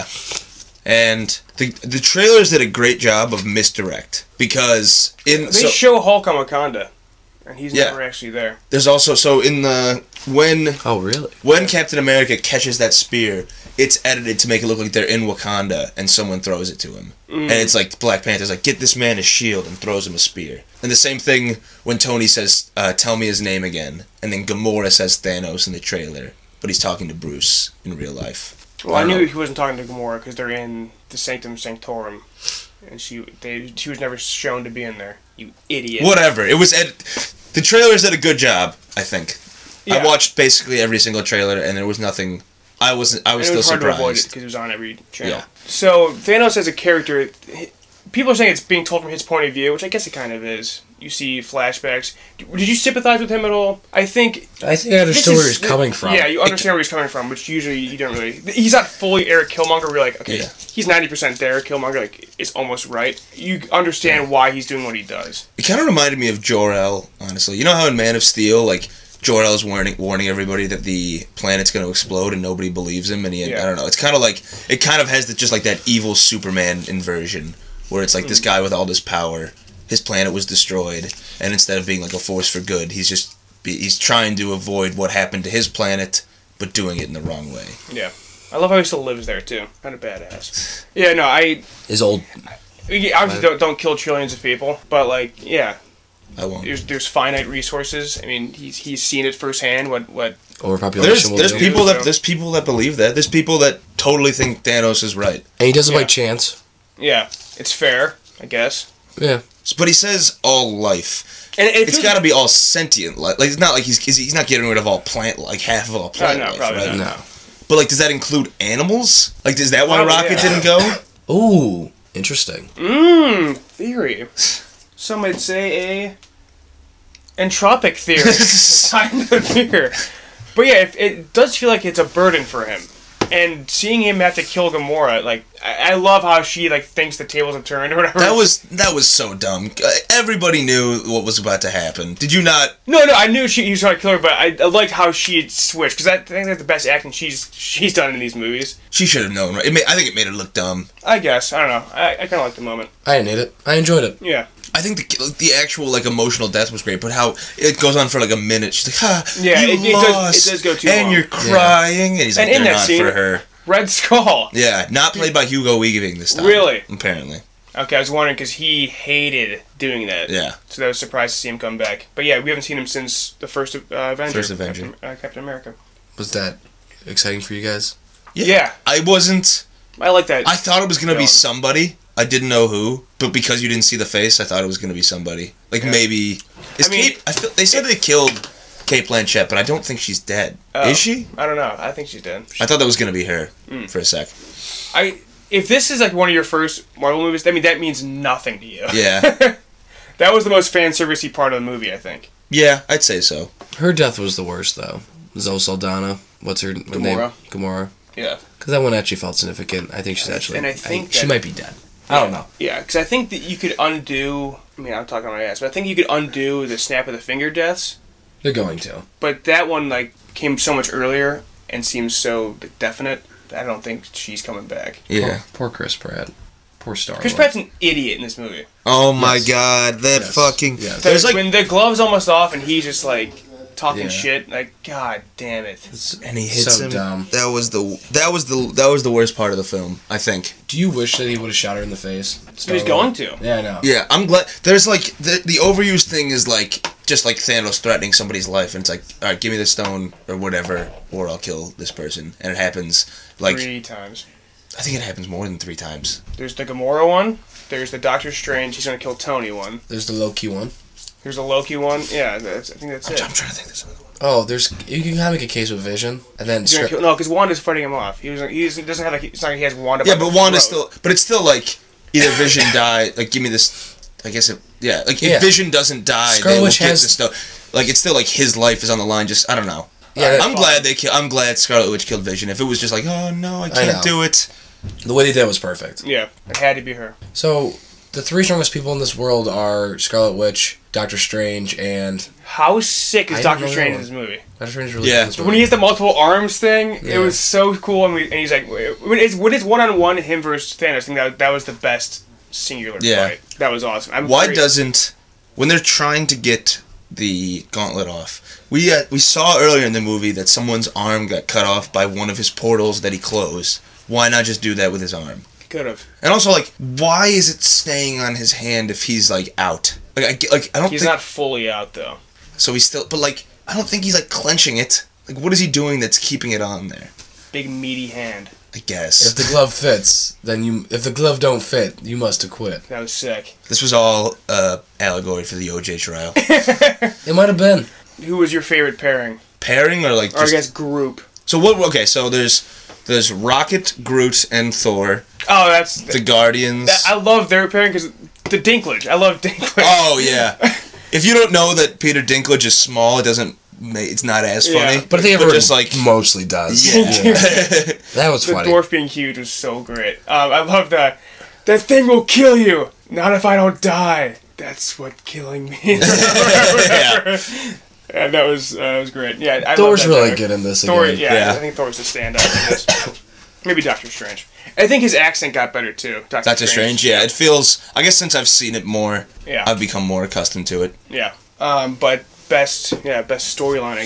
And the the trailers did a great job of misdirect because in They so, show Hulk on Wakanda, and he's Yeah. never actually there. there's also so in the when Oh, really? when Captain America catches that spear, it's edited to make it look like they're in Wakanda and someone throws it to him. And it's like Black Panther's like, get this man a shield and throws him a spear. And the same thing when Tony says, uh, tell me his name again. And then Gamora says Thanos in the trailer. But he's talking to Bruce in real life. Well, I, don't knew know. he wasn't talking to Gamora because they're in the Sanctum Sanctorum, and she they she was never shown to be in there. You idiot. Whatever. It was ed- the trailers did a good job, I think. I Yeah. watched basically every single trailer and there was nothing I was I was And it was still hard to avoid it surprised. because it was on every channel. Yeah. So Thanos as a character, h- people are saying it's being told from his point of view, which I guess it kind of is. You see flashbacks. Did you sympathize with him at all? I think. I think I understood this where is- he's coming from. Yeah, you understand where he's coming from, which usually you don't really. He's not fully Eric Killmonger. Where you're like, okay, Yeah. he's ninety percent there. Killmonger, like, is almost right. You understand why he's doing what he does. It kind of reminded me of Jor-El, honestly. You know how in Man of Steel, like, Jor-El is warning warning everybody that the planet's going to explode and nobody believes him, and he, Yeah. I don't know. It's kind of like it kind of has the, just like that evil Superman inversion, where it's like Hmm. this guy with all this power, his planet was destroyed, and instead of being like a force for good, he's just be, he's trying to avoid what happened to his planet, but doing it in the wrong way. Yeah. I love how he still lives there too. Kind of badass. Yeah, no, I His old. we obviously don't, don't kill trillions of people, but like, yeah, I won't. there's there's finite resources. I mean, he's he's seen it firsthand. What what? Overpopulation. There's will there's do. people that So- there's people that believe that. There's people that totally think Thanos is right. And he does it Yeah. by chance. Yeah, it's fair, I guess. Yeah. But he says all life. And it It's got to be all sentient life. Like it's not like he's he's not getting rid of all plant like half of all plant no, life, probably right? not. No. But like, does that include animals? Like, is that why Probably, Rocket yeah. didn't go? Ooh, interesting. Mmm, theory. Some might say a entropic theory behind the beer. But yeah, it, it does feel like it's a burden for him. And seeing him have to kill Gamora, like, I, I love how she, like, thinks the tables have turned or whatever. That was that was so dumb. Uh, Everybody knew what was about to happen. Did you not? No, no, I knew she, he was trying to kill her, but I, I liked how she had switched, because I think that's the best acting she's she's done in these movies. She should have known. Right? It made, I think it made her look dumb. I guess. I don't know. I, I kind of liked the moment. I didn't hate it. I enjoyed it. Yeah. I think the the actual like emotional death was great, but how it goes on for like a minute. She's like, "Ha, Yeah, you it- it does- lost, it does go too and long. you're crying." And he's like, And in "They're that not scene- for her." Red Skull. Yeah, not played by Hugo Weaving this time. Really? Apparently. Okay, I was wondering, because he hated doing that. Yeah. So I was surprised to see him come back. But yeah, we haven't seen him since the first uh, Avenger. First Avenger. Captain, uh, Captain America. Was that exciting for you guys? Yeah. Yeah. I wasn't. I like that. I thought it was gonna be villain. somebody. I didn't know who, but because you didn't see the face, I thought it was gonna be somebody. Like Yeah. maybe. Is I mean- Kate? I feel they said they killed Kate Blanchett, but I don't think she's dead. Oh. Is she? I don't know. I think she's dead. I thought that was gonna be her Mm. for a sec. I if this is like one of your first Marvel movies, I mean that means nothing to you. Yeah. That was the most fan servicey part of the movie, I think. Yeah, I'd say so. Her death was the worst, though. Zoe Saldana. What's her Gamora. name? Gamora. Yeah. Because that one actually felt significant. I think she's actually. And I think she that- might be dead. I don't know. Yeah, because I think that you could undo. I mean, I'm talking my ass, but I think you could undo the snap of the finger deaths. They're going to. But that one like came so much earlier and seems so definite. I don't think she's coming back. Yeah. Poor, poor Chris Pratt. Poor Star. Chris Pratt's an idiot in this movie. Oh my Yes. god, that Yes. fucking. Yes. There's like, when the glove's almost off and he's just like talking Yeah. shit, like god damn it. and he hits so him. dumb. That was the that was the that was the worst part of the film, I think. Do you wish that he would have shot her in the face? He was going to. Yeah, I know. Yeah, I'm glad. There's like the the overused thing is like just like Thanos threatening somebody's life, and it's like, all right, give me the stone or whatever, or I'll kill this person, and it happens like Three times. I think it happens more than three times. There's the Gamora one. There's the Doctor Strange. He's gonna kill Tony one. There's the low-key one. There's the Loki one. Yeah, that's, I think that's I'm, it. I'm trying to think. There's another one. Oh, there's you can kind of make a case with Vision, and then He's gonna Scar- kill, no, because Wanda's fighting him off. He was he doesn't doesn't have like it's not like he has Wanda. Yeah, by but the Wanda's throat. still. But it's still like either Vision die. Like give me this. I guess it. Yeah, like if Yeah. Vision doesn't die, Scarlet they will Witch get has- the stone. Like it's still like his life is on the line. Just I don't know. Yeah, that's I'm fine. glad they. Kill, I'm glad Scarlet Witch killed Vision. If it was just like, oh no, I know. can't do it. the way they did it was perfect. Yeah, it had to be her. So the three strongest people in this world are Scarlet Witch, Doctor Strange, and How sick is I Doctor don't know Strange that in this movie? Doctor Strange. is Really Yeah. good in this When movie. he has the multiple arms thing, it Yeah. was so cool. And, we, and he's like, when it's when it's one on one him versus Thanos, I think that that was the best singular Yeah. fight. That was awesome. I'm Why curious. doesn't when they're trying to get the gauntlet off? We uh, we saw earlier in the movie that someone's arm got cut off by one of his portals that he closed. Why not just do that with his arm? Could have. And also, like, why is it staying on his hand if he's like out? Like, I get- like I don't He's think not fully out though. so. He's still, but like, I don't think he's like clenching it. Like, what is he doing that's keeping it on there? Big meaty hand. I guess If the glove fits, then you. If the glove don't fit, you must acquit. That was sick. this was all uh, allegory for the O J trial. It might have been. Who was your favorite pairing? Pairing or like Or I just, guess group. so what? Okay, so there's there's Rocket, Groot, and Thor. Oh, that's. The Guardians. I love their pairing because the Dinklage. I love Dinklage. Oh yeah. If you don't know that Peter Dinklage is small, it doesn't. ma- It's not as Yeah. funny. But I think everyone just like mostly does. Yeah. That was The funny. dwarf being huge was so great. Um, I love that. That thing will kill you. Not if I don't die. That's what killing means. yeah. And that was uh, that was great. Yeah, I Thor's love that really guy. good in this Thor, again. yeah, Yeah. I think Thor's the standout in this. Maybe Doctor Strange. I think his accent got better too. Doctor, Doctor Strange, yeah. It feels. I guess since I've seen it more, Yeah. I've become more accustomed to it. Yeah. Um, but best, yeah, best storyline, I guess.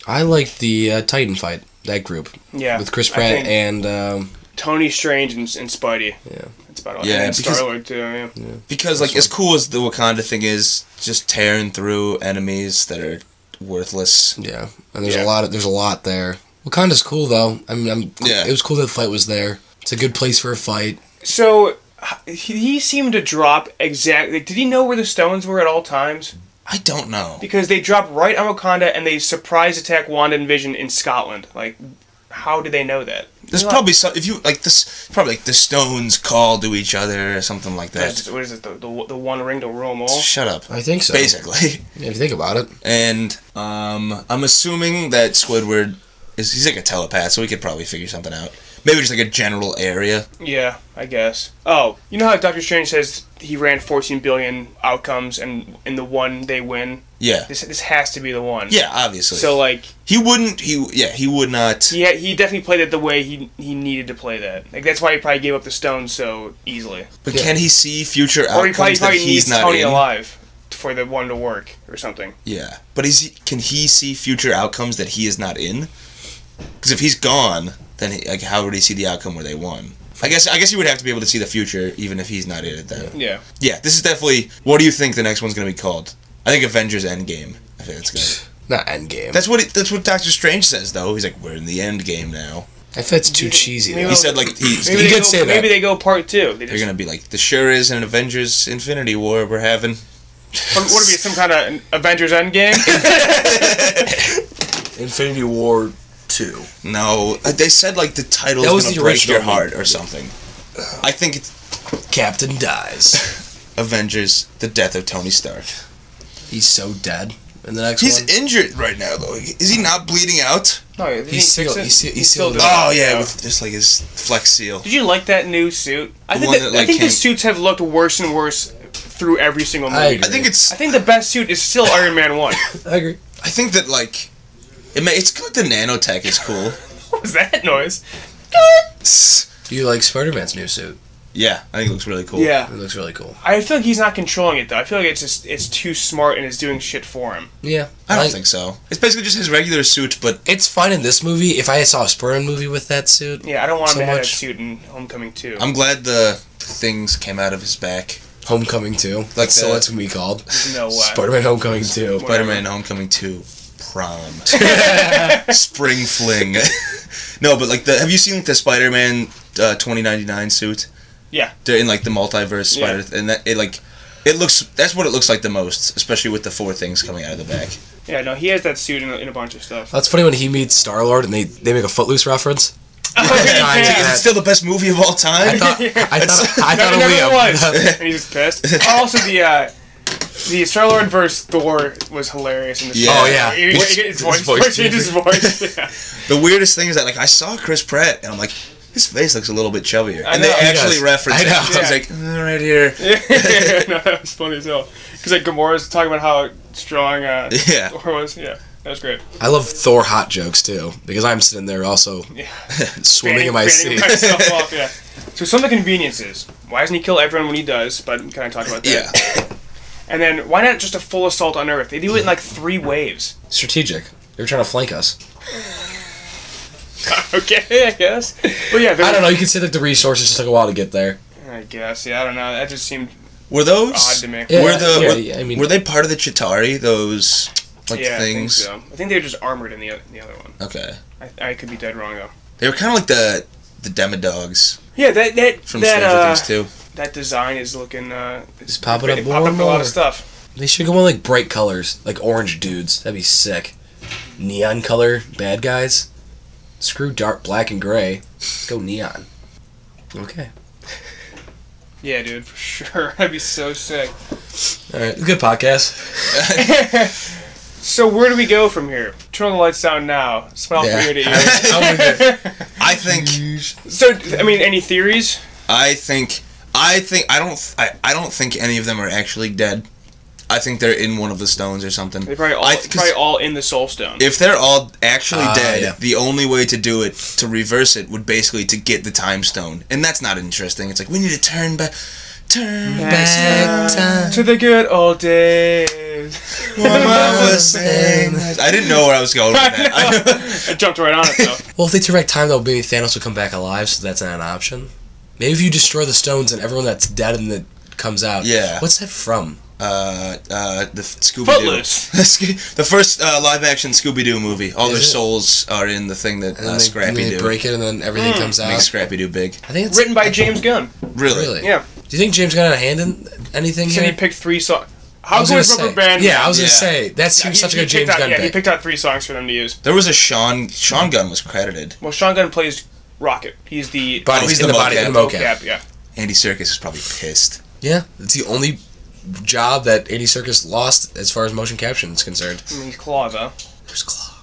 I like the uh, Titan fight, that group. Yeah. With Chris I Pratt think and... Um, Tony Strange and, and Spidey. yeah. That's about all. Yeah, and because- Star-Lord, too, yeah. yeah. Because, like, as cool as the Wakanda thing is, just tearing through enemies that are worthless. Yeah, and there's Yeah. a lot of there's a lot there. Wakanda's cool though. I mean, I'm, Yeah. it was cool that the fight was there. It's a good place for a fight. So, h- he seemed to drop exactly... Did he know where the stones were at all times? I don't know. Because they dropped right on Wakanda and they surprise attack Wanda and Vision in Scotland. Like, how did they know that? There's You know, probably some, if you, like, this, probably, like, the stones call to each other or something like What is that. it, what is it the, the, the one ring to rule them all? Shut up. I think so. Basically. If you think about it. And, um, I'm assuming that Squidward is, he's like a telepath, so he could probably figure something out. Maybe just like a general area. Yeah, I guess. Oh, you know how Doctor Strange says he ran fourteen billion outcomes and in the one they win? Yeah. This this has to be the one. Yeah, obviously. So, like, he wouldn't, he, yeah, he would not. he had, he definitely played it the way he he needed to play that. Like, that's why he probably gave up the stone so easily. But Yeah. can he see future Or he outcomes probably, that probably he's needs not Tony in? alive for the one to work or something. Yeah, but is he, can he see future outcomes that he is not in? Because if he's gone, then he, like how would he see the outcome where they won? I guess I guess he would have to be able to see the future even if he's not in it then. Yeah. Yeah, this is definitely. What do you think the next one's gonna be called? I think Avengers Endgame. I think that's good. Not Endgame. That's what it, that's what Doctor Strange says though. He's like, we're in the end game now. If that's too cheesy. maybe though. He said like he's Maybe, He they, did go, say that. maybe they go part two. They they're just, gonna be like, the sure is an Avengers Infinity War we're having. what would it be, some kind of Avengers Endgame? Infinity War two. No, uh, they said like the title That is was gonna the break original your heart or something. I think it's Captain dies. Avengers: The Death of Tony Stark. He's so dead. In the next He's one. injured right now, though. Is he not bleeding out? No, did he He's fix still- it? he's still- he's still doing doing it. Oh yeah, with just like his Flex Seal. Did you like that new suit? I The think one that, that, like, I think the came- suits have looked worse and worse through every single movie. I I, agree. I think it's. think the best suit is still Iron Man one. I agree. I think that like, it may, it's good. The nanotech is cool. What was that noise? Do you like Spider-Man's new suit? Yeah, I think it looks really cool. Yeah. It looks really cool. I feel like he's not controlling it though. I feel like it's just it's too smart and is doing shit for him. Yeah. I don't like- think so. It's basically just his regular suit, but It's fine in this movie. If I saw a Spider-Man movie with that suit, Yeah, I don't want him So to have that much. suit in Homecoming two. I'm glad the things came out of his back. Homecoming two. Like Like so the- that's what we called. No way. Spider-Man Homecoming two. Spider-Man Homecoming two, prom, spring fling. No, but like the have you seen like, the Spider-Man uh, twenty ninety-nine suit? Yeah. They're in like the multiverse Yeah. spider, and that it like it looks. That's what it looks like the most, especially with the four things coming out of the back. Yeah, no, he has that suit in a, in a bunch of stuff. That's funny when he meets Star-Lord and they, they make a Footloose reference. Oh, yeah. Is it still the best movie of all time? I thought I thought I No, thought it of never Liam. was. And he's just pissed. Also, the uh, the Star-Lord versus Thor was hilarious in this. Yeah. Oh, yeah. He, he, His- his, his voice, voice his voice. Yeah. The weirdest thing is that like I saw Chris Pratt and I'm like, his face looks a little bit chubbier, I and know. they He actually does. reference I it. know. So I was like, "Uh, right here. Yeah, no, that was funny as hell. Because like Gamora's talking about how strong uh, Yeah. Thor was. Yeah, that was great. I love Thor hot jokes too because I'm sitting there also Yeah. swimming in my Fanning seat. myself off, yeah. So some of the conveniences. Why doesn't he kill everyone when he does? But we kind of talked about that. Yeah. And then why not just a full assault on Earth? They do it in like three waves. Strategic. They were trying to flank us. Okay, I guess. But yeah, I don't know. You could say that the resources just took a while to get there. I guess. Yeah, I don't know. That just seemed Were those? odd to me. Yeah, were the yeah, were, yeah, I mean- were they part of the Chitauri? Those like yeah, things. I think so. I think they were just armored in the oth- the other one. Okay. I, I could be dead wrong though. They were kind of like the the Demodogs Yeah, that that from that Stranger uh, Things too. that design is looking. Uh, it's Just pop it up it more popped and up a lot more. of stuff. They should go on like bright colors, like orange dudes. That'd be sick. Neon color bad guys. Screw dark black and gray. Let's go neon. Okay. Yeah, dude, for sure. That'd be so sick. All right. Good podcast. So where do we go from here? Turn all the lights down now. Smile Yeah. from ear to ear. I think So, I mean, any theories? I think I think I don't I, I don't think any of them are actually dead. I think they're in one of the stones or something. They're probably all, I, 'cause probably all in the Soul Stone. if they're all actually Ah, dead, yeah. the only way to do it, to reverse it, would basically to get the time stone, and that's not interesting. It's like we need to turn back Turn Back time. To the good old days. Mama was saying. I didn't know where I was going with that. I, I jumped right on it though. Well, if they turn back time, though, maybe Thanos will come back alive, so that's not an option. Maybe if you destroy the stones and everyone that's dead and that comes out. Yeah. What's that from? uh, uh, the Scooby-Doo. Footloose. The first uh, live-action Scooby-Doo movie. All Is their it? souls are in the thing that And uh, then they, and Scrappy then they do. break it and then everything Mm. comes out. Makes Scrappy-Doo big. I think it's Written by James Gunn. Really? Really? Yeah. Do you think James got a hand in anything He said here? he picked three songs. I How was good gonna is Rubber say- Band? Yeah, I was Yeah. gonna say that Yeah, seems he- such a he good James picked out, Gunn Yeah, pick. he picked out three songs for them to use. There was a Sean... Sean Gunn was credited. Well, Sean Gunn plays Rocket. He's the Body, Oh, he's in the the body, mocap. in the mocap. mocap. Yeah. Andy Serkis is probably pissed. Yeah, it's the only job that Andy Serkis lost as far as motion caption is concerned. I mean, he's Claw though. There's Claw.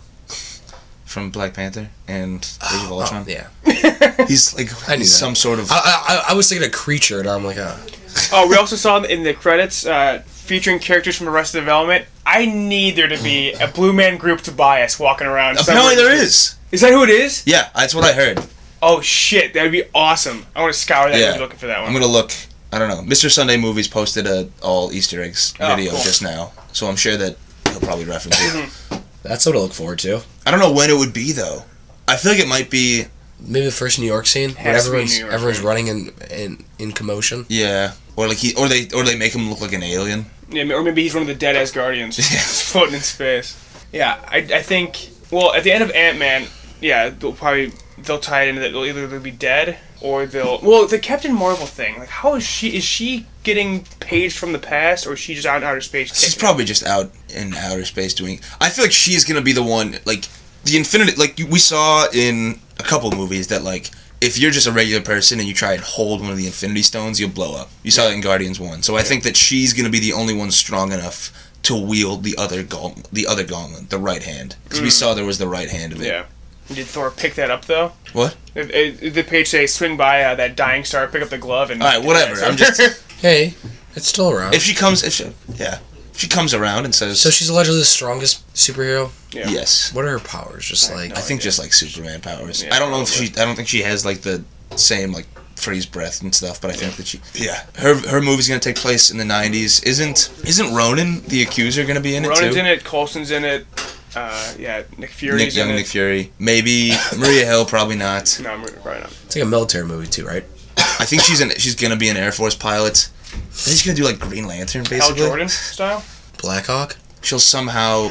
From Black Panther and Age of Oh, Ultron. yeah. He's like I knew he's that. some sort of... I, I, I was thinking a creature, and I'm like, ah. Oh, we also saw in the credits uh, featuring characters from Arrested Development. I need there to be a Blue Man Group Tobias walking around. Apparently somewhere. there is. Is that who it is? Yeah, that's what I heard. Oh shit, that would be awesome. I want to scour that Yeah. movie looking for that one. I'm gonna look. I don't know. Mister Sunday Movies posted a all Easter eggs Oh, video cool. just now, so I'm sure that he'll probably reference it. That's what to look forward to. I don't know when it would be though. I feel like it might be. Maybe the first New York scene where Has to be everyone's New York, everyone's right? running in, in in commotion. Yeah, or like he, or they, or they make him look like an alien. Yeah, or maybe he's one of the dead Asgardians. He's floating in space. Yeah, I, I think. Well, at the end of Ant-Man, yeah, they'll probably they'll tie it into that they'll either they'll be dead or they'll. Well, the Captain Marvel thing. Like, how is she? Is she getting paged from the past, or is she just out in outer space? She's kicking? probably just out in outer space doing. I feel like she's gonna be the one. Like the Infinity. Like we saw in a couple movies that like. If you're just a regular person and you try and hold one of the Infinity Stones, you'll blow up. You saw that in Guardians one. So I think that she's going to be the only one strong enough to wield the other gauntlet, the other gauntlet, the right hand. Because we saw there was the right hand of it. Yeah. Did Thor pick that up though? What? Did, did the page say swing by uh, that dying star, pick up the glove, and All right, whatever. I'm just. Hey, it's still around. If she comes, if she, yeah, if she comes around and says, so she's allegedly the strongest superhero. yeah. yes, What are her powers? Just like I think just like Superman powers. Yeah, I don't know if probably. she. I don't think she has like the same like freeze breath and stuff. But I think that she. Yeah, her her movie's gonna take place in the nineties. Isn't isn't Ronan the Accuser gonna be in it Ronan's too? in it. Coulson's in it. Uh, yeah, Nick Fury's Nick Young, in Nick it. Fury, maybe Maria Hill, probably not. No, I'm probably not. it's like a military movie too, right? I think she's in. She's gonna be an Air Force pilot. I think she's gonna do like Green Lantern, Hal basically. Jordan style. Blackhawk. She'll somehow.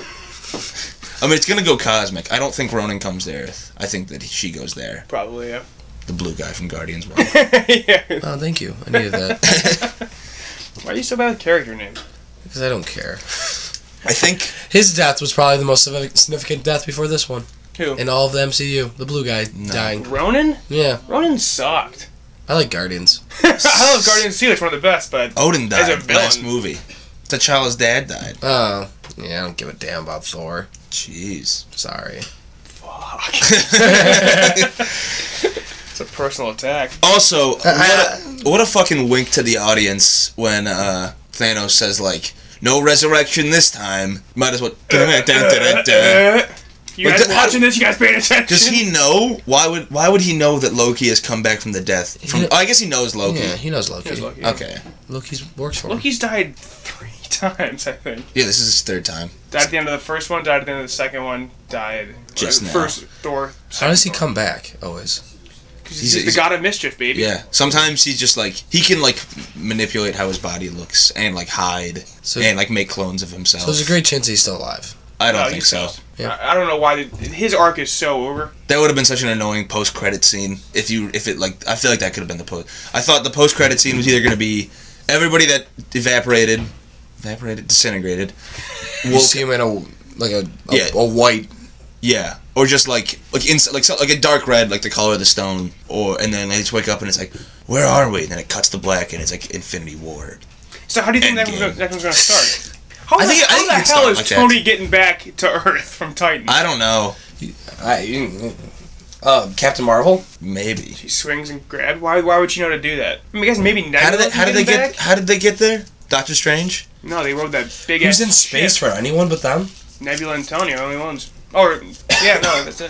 I mean, it's gonna go cosmic. I don't think Ronan comes to Earth. I think that she goes there. Probably, yeah. The blue guy from Guardians one. yeah. Oh, thank you. I needed that Why are you so bad with character names? because I don't care. I think. His death was probably the most significant death before this one Who? in all of the M C U. The blue guy dying. Ronan? Yeah, Ronan sucked. I like Guardians. I love Guardians too. It's one of the best, but Odin As died a villain. last movie. T'Challa's dad died. Oh, yeah, I don't give a damn about Thor. Jeez. Sorry. fuck. It's a personal attack. Also, what a, what a fucking wink to the audience when uh, Thanos says like, "No resurrection this time." Might as well. Uh, You But guys the- watching this? You guys paying attention? Does he know? Why would Why would he know that Loki has come back from the death? From, He- oh, I guess he knows Loki. Yeah, he knows Loki. He knows Loki. Okay. Loki's works for him. Loki's died three times, I think. Yeah, this is his third time. Died at the end of the first one, died at the end of the second one, died Just uh, now. First Thor. How does he come back? Always. Because He's- he's, he's- the god of mischief, baby. Yeah. Sometimes he's just like he can like manipulate how his body looks and like hide So- and like make clones of himself. So there's a great chance he's still alive. I don't No, think he's so. toast. Yeah. I, I don't know why the, his arc is so over. That would have been such an annoying post credit scene if you if it like I feel like that could have been the post. I thought the post credit scene was either going to be everybody that evaporated, evaporated, disintegrated. You woke- see him in a like a a, Yeah. a white. Yeah, or just like like ins- like so, like a dark red, like the color of the stone, or and then they just wake up and it's like, where are we? And then it cuts to black and it's like Infinity War. So how do you think that Endgame. one's gonna, that one's going to start? How I the, think- I how think the it could hell start is like that. Tony getting back to Earth from Titan? I don't know. I, uh, Captain Marvel. Maybe. He swings and grabs. Why? Why would she know to do that? I mean, I guess maybe Nebula. How did they? How did they getting get? back? How did they get there? Doctor Strange. No, they rode that big Who's ass in space ship. for anyone but them? Nebula and Tony are the only ones. Or yeah, no, that's it.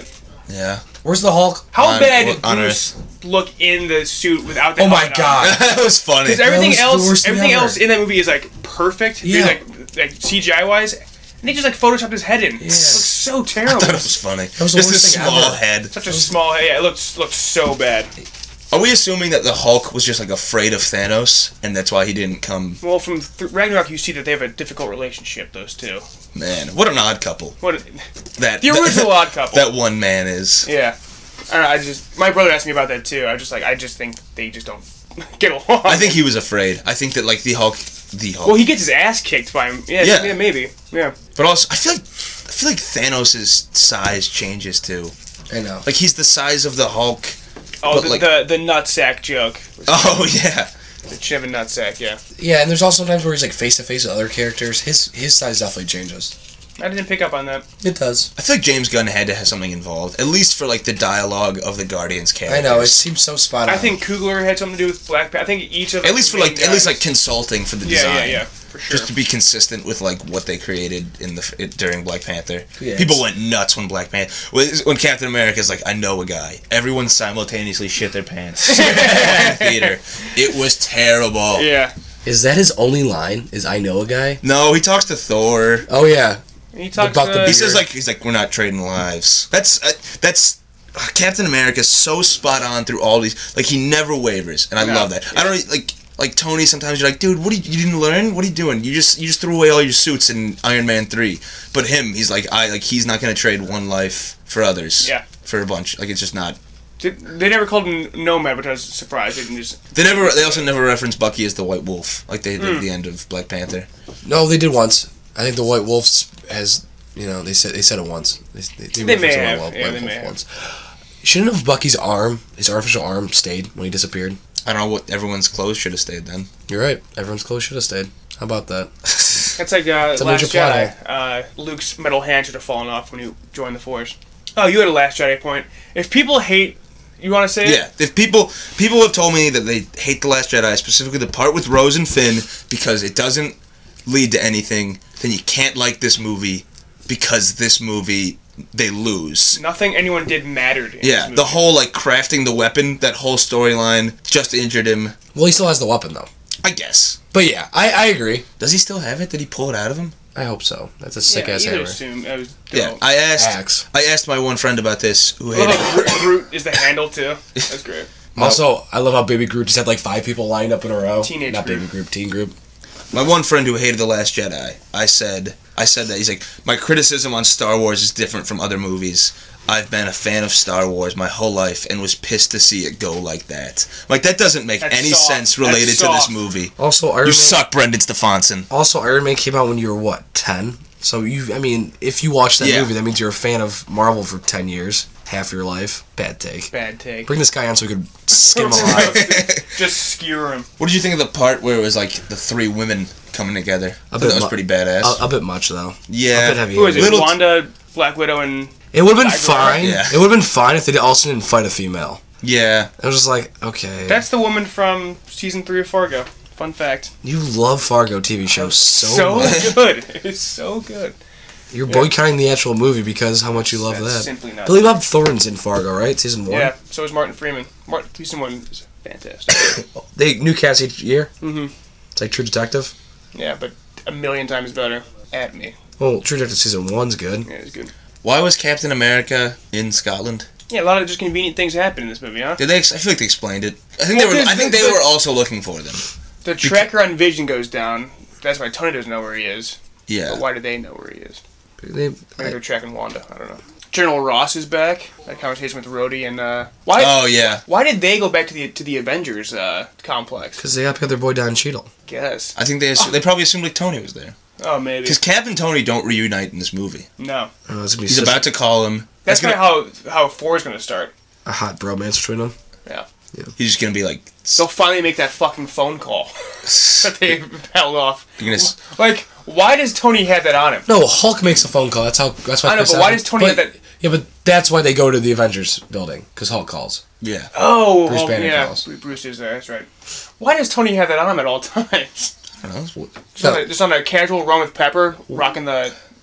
Yeah. Where's the Hulk? How On- bad did on Bruce look in the suit without the Oh my helmet on? god. That was funny. Because everything That was the else, worst thing everything ever. else in that movie is like perfect, Yeah. like like C G I wise, and they just like photoshopped his head in. It looks so I terrible. thought it was funny. was the Just worst this thing small ever. head. Such a small head. Yeah, it looks looks so bad. Are we assuming that the Hulk was just like afraid of Thanos, and that's why he didn't come? Well, from th- Ragnarok, you see that they have a difficult relationship. Those two. Man, what an odd couple. What a- That the original Odd Couple. That one man is. Yeah. I don't know. I just my brother asked me about that too. I was just like, I just think they just don't get along. I think he was afraid. I think that like the Hulk, the Hulk. Well, he gets his ass kicked by him. Yeah. Yeah. Yeah. Maybe. Yeah. But also, I feel like I feel like Thanos' size changes too. I know. Like he's the size of the Hulk. Oh, But, the, like- the the nutsack joke. Oh yeah. The chin of a nutsack. Yeah. Yeah, and there's also times where he's like face to face with other characters. His his size definitely changes. I didn't pick up on that. It does. I feel like James Gunn had to have something involved, at least for like the dialogue of the Guardians I characters. know, it seems so spot on. I think Coogler had something to do with Black Panther. I think each of At least for the like main at least guys- like consulting for the Yeah, design. yeah, yeah, for sure. Just to be consistent with like what they created in the it, during Black Panther. Yeah, People it's- went nuts when Black Panther when, when Captain America's like, I know a guy. Everyone simultaneously shit their pants in the theater. It was terrible. Yeah. Is that his only line? Is I know a guy? No, he talks to Thor. Oh yeah. He talks About the uh, He says like he's like we're not trading lives. That's uh, that's uh, Captain America's so spot on through all these. Like he never wavers, and I No. love that. I don't like like Tony. Sometimes you're like, dude, what are you, you didn't learn? What are you doing? You just you just threw away all your suits in Iron Man three. But him, he's like I like he's not gonna trade one life for others. Yeah. For a bunch. Like it's just not. They, they never called him Nomad, which I was surprised. They didn't just. They never. They also never reference Bucky as the White Wolf, like they did Hmm. at the end of Black Panther. No, they did once. I think the White Wolf has, you know, they said they said it once. They, they, They referenced may the White have. Wolf- Yeah, White they Wolf may have. once. Shouldn't have Bucky's arm, his artificial arm, stayed when he disappeared? I don't know what everyone's clothes should have stayed then. You're right. Everyone's clothes should have stayed. How about that? That's like uh, It's a Last major plot Jedi. Uh, Luke's metal hand should have fallen off when he joined the Force. Oh, you had a Last Jedi point. If people hate, you want to say it? Yeah, if people people have told me that they hate The Last Jedi, specifically the part with Rose and Finn, because it doesn't lead to anything, then you can't like this movie because this movie they lose. Nothing anyone did mattered. In Yeah, this the movie. whole like crafting the weapon, that whole storyline just injured him. Well, he still has the weapon though. I guess. But yeah, I, I agree. Does he still have it? Did he pull it out of him? I hope so. That's a sick yeah, ass you hammer. would assume. I was Yeah, dope. I asked. Axe. I asked my one friend about this, who I love hated. how Groot, Groot is the handle too. That's great. Also, I love how Baby Groot just had like five people lined up in a row. Teenage Not Groot. Baby Groot, Teen Groot. My one friend who hated The Last Jedi, I said, I said that he's like, my criticism on Star Wars is different from other movies. I've been a fan of Star Wars my whole life and was pissed to see it go like that. Like that doesn't make That's any soft. sense related That's to this soft. movie. Also, Iron You Man, suck, Brendan Stefanson. Also, Iron Man came out when you were what, ten? So you, I mean, if you watch that Yeah. movie, that means you're a fan of Marvel for ten years, half your life. Bad take. Bad take. Bring this guy on so we could skim him alive. Just skewer him. What did you think of the part where it was like the three women coming together? I A thought bit that was mu- pretty badass. A, a bit much though. yeah. A bit heavy. Who is it? Little- Wanda, Black Widow, and It would have been Tiger fine. Yeah. It would have been fine if they also didn't fight a female. Yeah. I was just like, okay. that's the woman from season three of Fargo. Fun fact. You love Fargo T V show so, So much. good. It's so good. You're boycotting the actual movie because how much you love That's that. simply not. Billy Bob Thornton's in Fargo, right? Season one. Yeah. So is Martin Freeman. Martin season one is fantastic. They new cast each year. Mhm. It's like True Detective. Yeah, but a million times better. At me. Well, True Detective season one's good. Yeah, it's good. Why was Captain America in Scotland? Yeah, a lot of just convenient things happen in this movie, huh? Did they? Ex- I feel like they explained it. I think Well, they were. 'cause I think the- they the- were also looking for them. The tracker on Vision goes down. That's why Tony doesn't know where he is. Yeah. But why do they know where he is? They, Maybe I, they're tracking Wanda. I don't know. General Ross is back. That conversation with Rhodey and uh, why? Oh yeah. Why did they go back to the to the Avengers uh, complex? Because they got to pick up their boy Don Cheadle. Guess. I think they assu- they probably assumed like Tony was there Oh, maybe. because Cap and Tony don't reunite in this movie. No. Oh, it's gonna be He's such about to call him. That's It's kind of how how four is gonna start. a hot bromance between them. Yeah. He's just gonna be like, They'll finally make that fucking phone call that they held off. You're gonna s- Like, why does Tony have that on him? No, Hulk makes a phone call. That's how. That's why. I know, Chris but why Evans- does Tony but- have that- Yeah, but that's why they go to the Avengers building because Hulk calls. yeah. Oh, Bruce oh, Banner yeah. calls. Bruce is there. That's right. Why does Tony have that on him at all times? I don't know. Just, on a, just on a casual run with Pepper, rocking the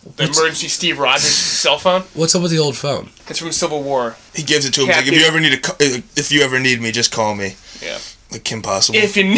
The What's- emergency Steve Rogers cell phone. What's up with the old phone? It's from Civil War. He gives it to him. He's like, if you ever need a, co- if you ever need me, just call me. Yeah. Like Kim Possible. If you need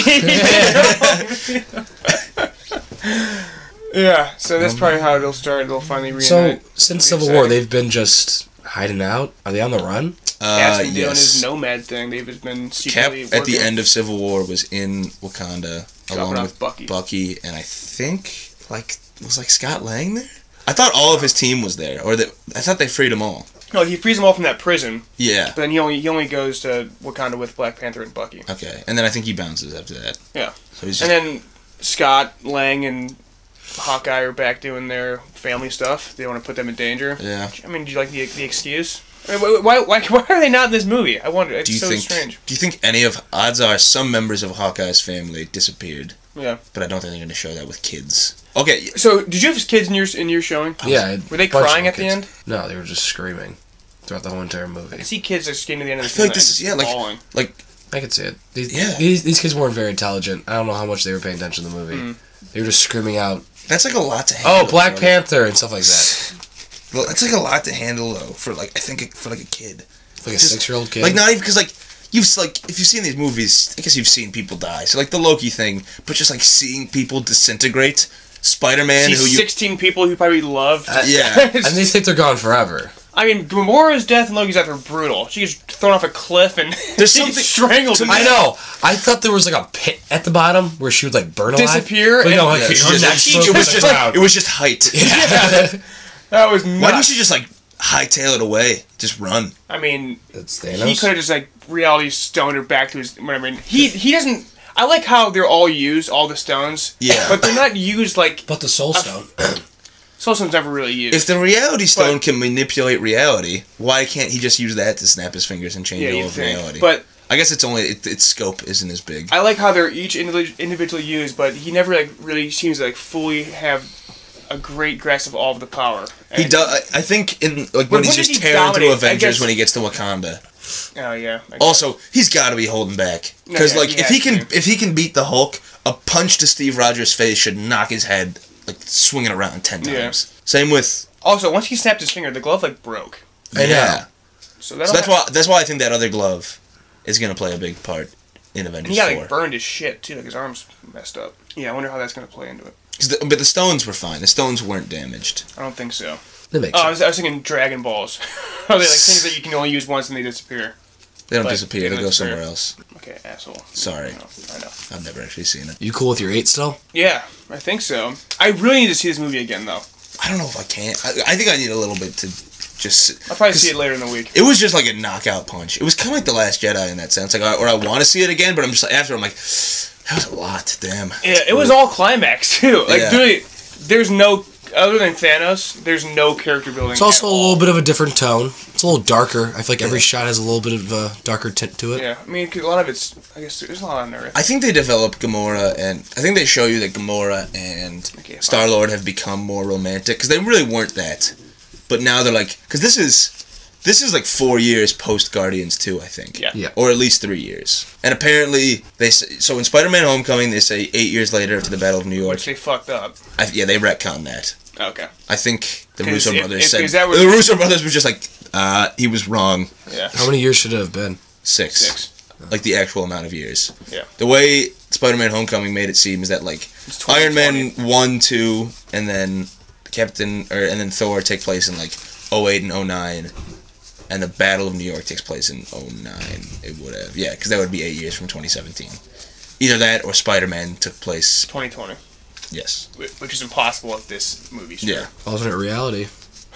it. Yeah, so that's probably how it'll start. They'll finally reunite. So, since Civil War, they've been just hiding out? Are they on the run? Cat's Uh, been doing his yes. nomad thing. They've just been Cap secretly at the working. end of Civil War was in Wakanda Dropping along off with Bucky. Bucky, and I think like was like Scott Lang there. I thought all of his team was there, or that I thought they freed them all. No, he frees them all from that prison. Yeah. But then he only he only goes to Wakanda with Black Panther and Bucky. Okay, and then I think he bounces after that. Yeah. So he's And just, then Scott Lang and Hawkeye are back doing their family stuff. They don't want to put them in danger. yeah. I mean, do you like the the excuse? I mean, why, why, why are they not in this movie? I wonder. It's Do you so think? strange. Do you think any of odds are some members of Hawkeye's family disappeared? Yeah. But I don't think they're going to show that with kids. Okay. So, did you have kids in your in your showing? Yeah. Were they bunch of crying at the kids. end? No, they were just screaming throughout the whole entire movie. I see kids just getting to the end of I the feel like film this is and yeah like bawling. like I could see it. These, Yeah. these, these kids weren't very intelligent. I don't know how much they were paying attention to the movie. Mm. They were just screaming out, that's like a lot to handle. "Oh, Black bro. Panther!" and stuff like that. Well, that's like a lot to handle though for like I think for like a kid. Like a Just- six-year-old kid. Like not even because like you've like if you've seen these movies, I guess you've seen people die. So like the Loki thing, but just like seeing people disintegrate. Spider-Man, See who you sixteen people who probably loved. Uh, yeah. and they think they're gone forever. I mean, Gamora's death and Loki's death are brutal. She gets thrown off a cliff and There's she something- strangled. to to me- I know. I thought there was like a pit at the bottom where she would like burn alive. Disappear But no, and- like, Yeah, her she neck just- broke it was the just ground. it was just height. Yeah. That was nuts. Why didn't you just like hightail it away? Just run. I mean, That's he Thanos. could have just like reality stoned her back to his whatever. And he he doesn't. I like how they're all used, all the stones. Yeah. But they're not used like But the Soul Stone. Soul Stone's never really used. If the reality stone But- can manipulate reality, why can't he just use that to snap his fingers and change yeah, all you of think. reality? But I guess it's only it, its scope isn't as big. I like how they're each individu- individually used, but he never like really seems to like fully have a great grasp of all of the power. He And- does. I think in like But when he's when just did he tearing through dominate? I Avengers guess- when he gets to Wakanda. Oh yeah. I guess. Also, he's got to be holding back No, because yeah, like he if he has can to. if he can beat the Hulk, a punch to Steve Rogers' face should knock his head like swinging around ten Yeah. times. Same with Also, once he snapped his finger, the glove like broke. I know. yeah. So, So that'll that's have- why that's why I think that other glove is gonna play a big part in And Avengers he got four. like burned as shit too. Like his arms messed up. Yeah, I wonder how that's gonna play into it. 'Cause the- but the stones were fine. The stones weren't damaged. I don't think so. That makes Oh, I sense. was, I was thinking Dragon Balls. Are they like things that you can only use once and they disappear? They don't But disappear. they They don't go disappear. somewhere else. Okay, asshole. Sorry. I know. I know. I've never actually seen it. You cool with your eight still? Yeah, I think so. I really need to see this movie again though. I don't know if I can. I, I think I need a little bit to just. sit- I'll probably 'cause see it later in the week. It was just like a knockout punch. It was kind of like The Last Jedi in that sense. Like, I, or I want to see it again, but I'm just like after I'm like, that was a lot. Damn. Yeah, it was all climax too. Like, Yeah. really, there's no other than Thanos. There's no character building. It's also at a all. little bit of a different tone. It's a little darker. I feel like every shot has a little bit of a darker tint to it. Yeah, I mean, 'cause a lot of it's. I guess there's a lot on Earth. I think they develop Gamora, and I think they show you that Gamora and Okay, fine. Star Lord have become more romantic because they really weren't that. But now they're like, because this is this is like four years post Guardians two, I think. Yeah. Yeah. Or at least three years. And apparently they say, so in Spider-Man: Homecoming they say eight years later after the Battle of New York. Which they fucked up. I, yeah, they retcon that. Okay. I think the 'Cause Russo if- brothers if- said is that what- the Russo brothers were just like, uh, he was wrong. Yeah. How many years should it have been? Six. Six. Like the actual amount of years. Yeah. The way Spider-Man: Homecoming made it seem is that like It's twenty Iron twenty. Man one, two, and then Captain or and then Thor take place in like oh eight and oh nine, and the Battle of New York takes place in oh nine. It would have yeah, because that would be eight years from twenty seventeen. Either that or Spider-Man took place. twenty twenty. Yes. wh- Which is impossible if this movie's true. Yeah. Alternate reality.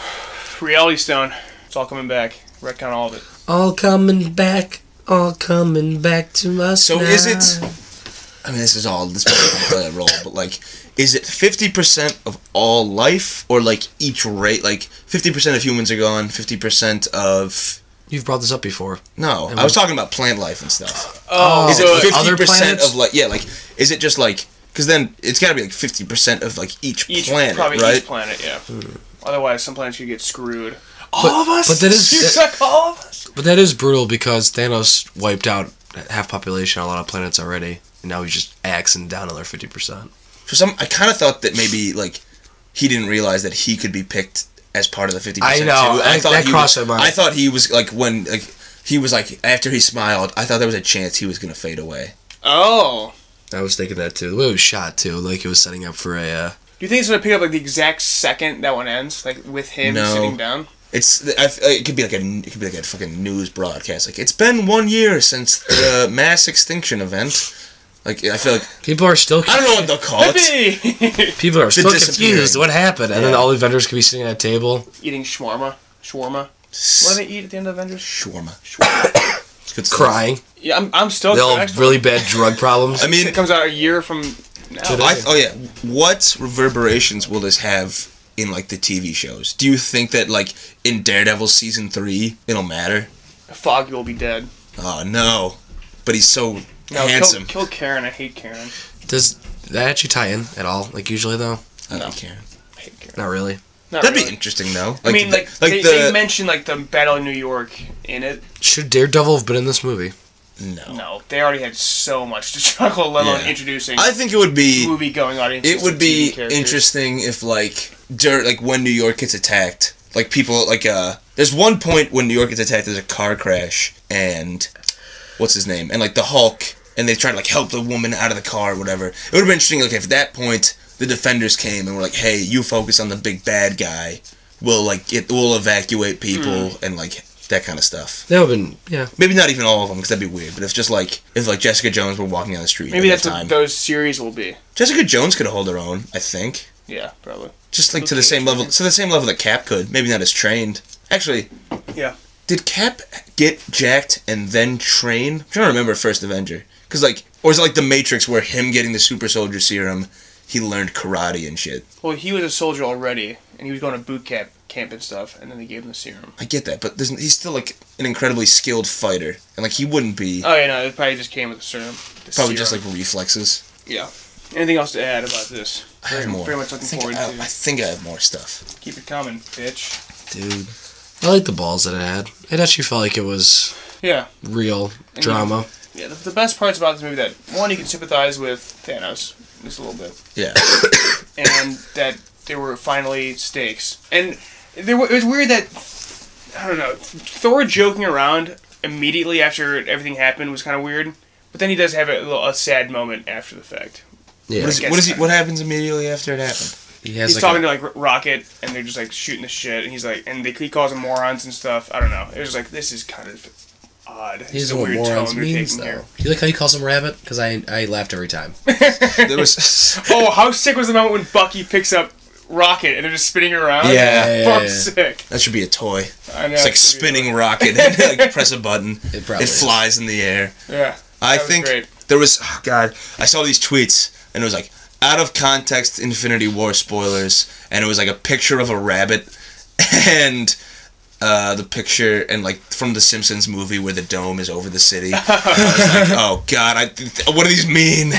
Reality Stone. It's all coming back. Retcon all of it. All coming back. All coming back to us. So now. is it? I mean, this is all this is play a role, but like, is it fifty percent of all life, or like each rate? Like fifty percent of humans are gone, fifty percent of You've brought this up before. no. And I was we- talking about plant life and stuff. Oh, Is so it fifty other percent planets? of like yeah? Like, is it just like because then it's got to be like fifty percent of like each, each planet, probably right? each planet, yeah. Otherwise, some planets could get screwed. But- all of us. but that is- You that- suck all of us. But that is brutal because Thanos wiped out half population on a lot of planets already, and now he's just axing down another fifty percent. For some, I kind of thought that maybe like he didn't realize that he could be picked as part of the fifty percent I know. too. I, I thought that he crossed was, my mind. I thought he was like when like he was like after he smiled. I thought there was a chance he was gonna fade away. Oh. I was thinking that too. The way it was shot too, like it was setting up for a. Uh, Do you think it's gonna pick up like the exact second that one ends, like with him No. sitting down? It's I, it could be like a it could be like a fucking news broadcast. Like it's been one year since the mass extinction event. Like I feel like people are still. I don't know what they'll call it. People are still disappearing. confused. What happened? And Yeah. then all the Avengers could be sitting at a table. Eating shawarma. Shawarma. What do they eat at the end of Avengers? Shawarma. Shawarma. It's good stuff. Crying. Yeah, I'm, I'm stoked. They for all the have next really one. bad drug problems. I mean, It comes out a year from now. Today. I, oh yeah, what reverberations will this have in like the T V shows? Do you think that like in Daredevil season three it'll matter? Foggy will be dead. Oh no, but he's so No, handsome. Kill, kill Karen. I hate Karen. Does that actually tie in at all? Like usually though? I No. don't care. I hate Karen. Not really. Not That'd really. be interesting though. I mean, the, like, like they, the they mentioned like the Battle of New York in it. Should Daredevil have been in this movie? no. No, they already had so much to juggle, let alone Yeah. introducing I think it would be movie-going audiences. it would to be T V characters. interesting if like dur- like when New York gets attacked, like people like uh there's one point when New York gets attacked, there's a car crash and what's his name? And like the Hulk and they try to like help the woman out of the car or whatever. It would have been interesting like if at that point the Defenders came and were like, "Hey, you focus on the big bad guy. We'll like get we'll evacuate people Mm. and like that kind of stuff." That would have been, yeah. Maybe not even all of them because that'd be weird, but if just like if like Jessica Jones were walking down the street Maybe at that's that what time. those series will be. Jessica Jones could hold her own, I think. Yeah, probably. Just like to the Okay. same level, to the same level that Cap could. Maybe not as trained. Actually, Yeah. did Cap get jacked and then train? I'm trying to remember First Avenger, because like, or is it like the Matrix where him getting the Super Soldier Serum, he learned karate and shit? Well, he was a soldier already, and he was going to boot camp, camp and stuff, and then they gave him the serum. I get that, but there's, he's still like an incredibly skilled fighter, and like he wouldn't be Oh yeah, no, it probably just came with the serum. The probably just serum. like reflexes. Yeah. Anything else to add about this? I have Very, more. very much I looking think forward I, to. I think I have more stuff. Keep it coming, bitch. Dude. I like the balls that it had. It actually felt like it was Yeah. real And drama. Yeah, the, the best parts about this movie that one, you can sympathize with Thanos just a little bit, Yeah. and that there were finally stakes. And there were, it was weird that I don't know, Thor joking around immediately after everything happened was kind of weird. But then he does have a, little, a sad moment after the fact. Yeah. What is, what is he? What happens immediately after it happened? He has He's like talking a, to like R- Rocket, and they're just like shooting the shit, and he's like, and they, he calls them morons and stuff. I don't know. It was just like, this is kind of odd. he It's doesn't a know what weird morons tone they're means, taking though. here. You like how he calls him Rabbit? Because I, I laughed every time. There was. Oh, how sick was the moment when Bucky picks up Rocket and they're just spinning around? Yeah. Yeah, yeah, Fuck yeah. sick. That should be a toy. I know. It's like it's gonna be spinning rocket. And, like press a button. It probably It flies in the air. Yeah. I that was think great. there was. Oh God, I saw these tweets and it was like out of context Infinity War spoilers, and it was like a picture of a rabbit and uh, the picture and like from the Simpsons movie where the dome is over the city. I was like, oh God, I, what do these mean?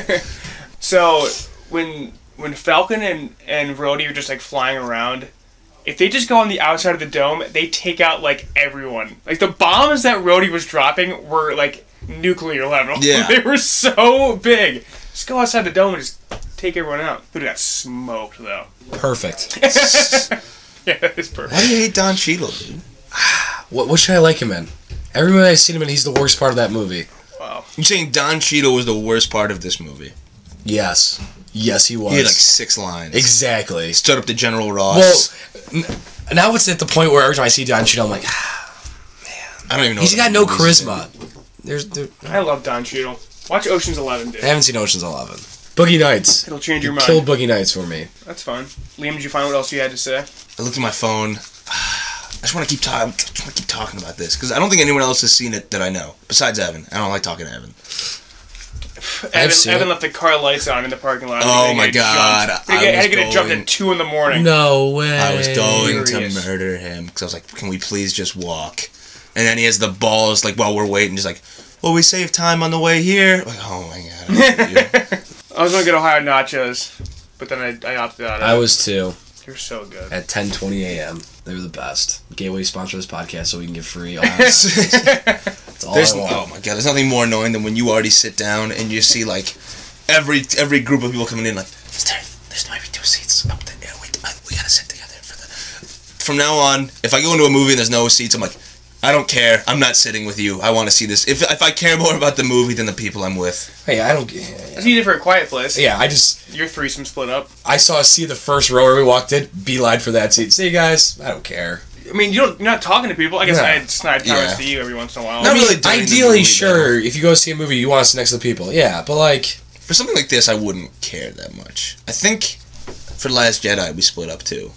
So when when Falcon and and Rhodey are just like flying around, if they just go on the outside of the dome, they take out like everyone. Like the bombs that Rhodey was dropping were like nuclear level. Yeah. They were so big. Just go outside the dome and just take everyone out. Dude got smoked though. Perfect. Yeah, that is perfect. Why do you hate Don Cheadle, dude? What, what should I like him in? Every movie I've seen him in, he's the worst part of that movie. Wow. You're saying Don Cheadle was the worst part of this movie? Yes. Yes, he was. He had like six lines. Exactly. Stood up to General Ross. Well, n- now it's at the point where every time I see Don Cheadle, I'm like, ah, I don't even know. he's what got the no movies he's in. charisma. There's, there, I love Don Cheadle. Watch Ocean's Eleven, dude. I haven't seen Ocean's Eleven. Boogie Nights. It'll change your You mind. killed Boogie Nights for me. That's fine. Liam, did you find what else you had to say? I looked at my phone. I just want to keep talking. I want to keep talking about this because I don't think anyone else has seen it that I know besides Evan. I don't like talking to Evan. Evan, seen Evan it. left the car lights on in the parking lot. Oh He my had to get God, jumped. He I had to was get it jumped going- at two in the morning. No way. I was going Furious. to murder him because I was like, "Can we please just walk?" And then he has the balls like while we're waiting, just like, "Well, we saved time on the way here." Like, oh my God. I hate you. I was gonna get Ohio nachos, but then I, I opted out. I was too. You're so good. At ten twenty a.m. They were the best. Gateway sponsor this podcast so we can get free. All That's all There's, I want. oh my God, there's nothing more annoying than when you already sit down and you see like every every group of people coming in like, there's, there, there's might be two seats up there. Yeah, we from now on, if I go into a movie and there's no seats, I'm like, I don't care. I'm not sitting with you. I want to see this. If if I care more about the movie than the people I'm with. Hey, I don't. Yeah, It's easy for A Quiet Place. yeah, I just Your threesome split up. I saw a seat the first row where we walked in. Beeline for that seat. See you guys. I don't care. I mean, you don't, you're not talking to people. I guess No. I snide comments Yeah. to you every once in a while. Not I mean, really during the ideally, movie, sure. If you go see a movie, you want to sit next to the people. Yeah, but like, For something like this, I wouldn't care that much. I think for Last Jedi, we split up too.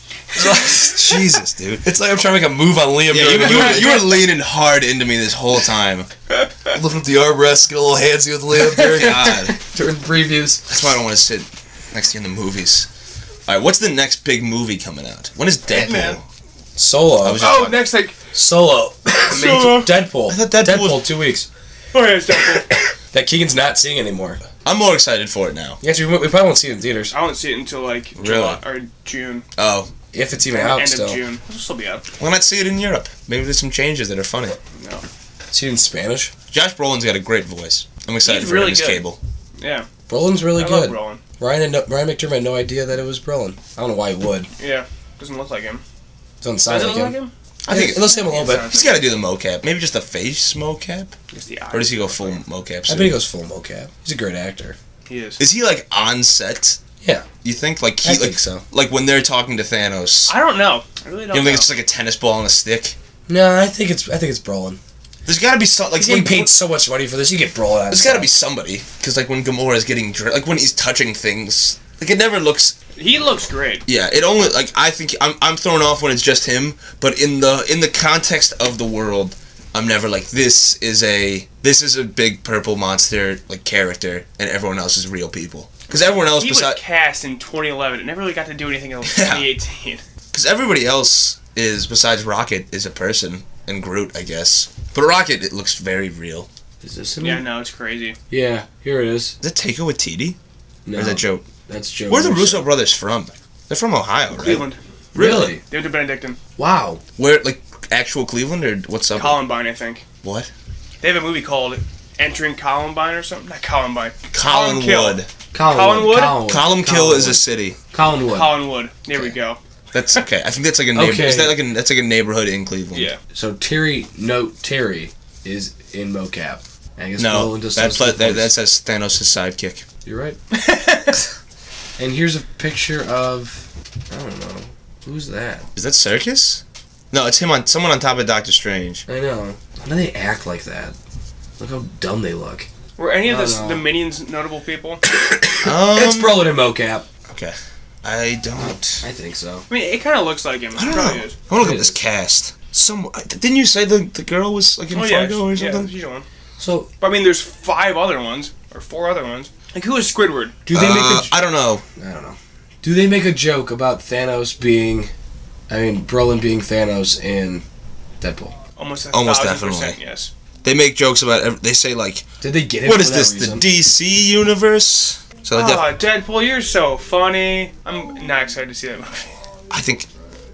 Jesus, dude. It's like I'm trying to make a move on Liam. Yeah, you, you, were, you were leaning hard into me this whole time. Lifting up the armrest, get a little handsy with Liam during, God. during previews. That's why I don't want to sit next to you in the movies. Alright, what's the next big movie coming out? When is Deadpool? Man. Solo. I was just- Oh, next like Solo. Solo. Deadpool. I thought Deadpool Deadpool, was- two weeks. oh yeah, it's Deadpool. That Keegan's not seeing anymore. I'm more excited for it now. Yeah, we, we probably won't see it in theaters. I won't see it until like Really? July or June. Oh, If it's even End out of still. June. It'll still be out. why not see it in Europe? Maybe there's some changes that are funny. No. See it in Spanish. Josh Brolin's got a great voice. I'm excited He's for really his good. cable. Yeah. Brolin's really I good. love Brolin. Ryan had no, Ryan McDermott had no idea that it was Brolin. I don't know why he would. Yeah. Doesn't look like him. Doesn't sound Does it like look him. like him? I think it looks him a little bit. he's got to do the mocap. Maybe just the face mocap? Just the eyes. Or does he go full mocap? I suit? bet he goes full mocap. He's a great actor. He is. Is he like on set? Yeah. You think like he I like think so. like when they're talking to Thanos? I don't know. I really You don't don't know. think it's just like a tennis ball on a stick? No, I think it's I think it's Brolin. There's got to be some like He's getting when- paid so much money for this. You get Brolin on. There's got to be somebody because like when Gamora's getting dri- like when he's touching things, like it never looks. He looks great. Yeah, it only like I think I'm I'm thrown off when it's just him, but in the in the context of the world, I'm never like this is a this is a big purple monster like character, and everyone else is real people. Because everyone else He was besides cast in twenty eleven. It never really got to do anything until Yeah. twenty eighteen. because everybody else is besides Rocket is a person and Groot, I guess. But Rocket it looks very real. Is this him? Yeah, no, it's crazy. Yeah, here it is. Is that Taika Waititi? No, Or is that Joe? that's Joe. Where are the Russo. Russo brothers from? They're from Ohio, right? Cleveland. Really? They went to Benedictine. Wow. Where like actual Cleveland or what's up? Columbine, I think. What? They have a movie called Entering Columbine or something. Not Columbine. Collinwood. Collinwood? Collinwood. Columkill is a city. Collinwood. Collinwood. There we go. That's okay. I think that's like a neighbor. Okay. Is that like a that's like a neighborhood in Cleveland? Yeah. So Terry, note Terry, is in mocap. I guess No, Brolin just that, does pla- the that voice. that says Thanos' sidekick. You're right. And here's a picture of I don't know who's that. Is that Circus? No, it's him on someone on top of Doctor Strange. I know. How do they act like that? Look how dumb they look. Were any of I the, don't know. the Minions notable people? Um, It's Brolin in mocap. okay. I don't. I think so. I mean, it kind of looks like him. I don't It know. probably I is. want to look It at this is. cast. Some didn't you say the the girl was like in Oh, yeah. Fargo or Yeah, something? she's one. So But I mean, there's five other ones. Or four other ones. Like, who is Squidward? do they make Uh, a? I don't know. I don't know. Do they make a joke about Thanos being, I mean Brolin being Thanos in Deadpool? Almost a Almost thousand definitely. percent, yes. They make jokes about. Every, they say like, Did they get it? "What for is that this? reason? The D C universe?" So they def- Oh, Deadpool, you're so funny. I'm not excited to see that movie. I think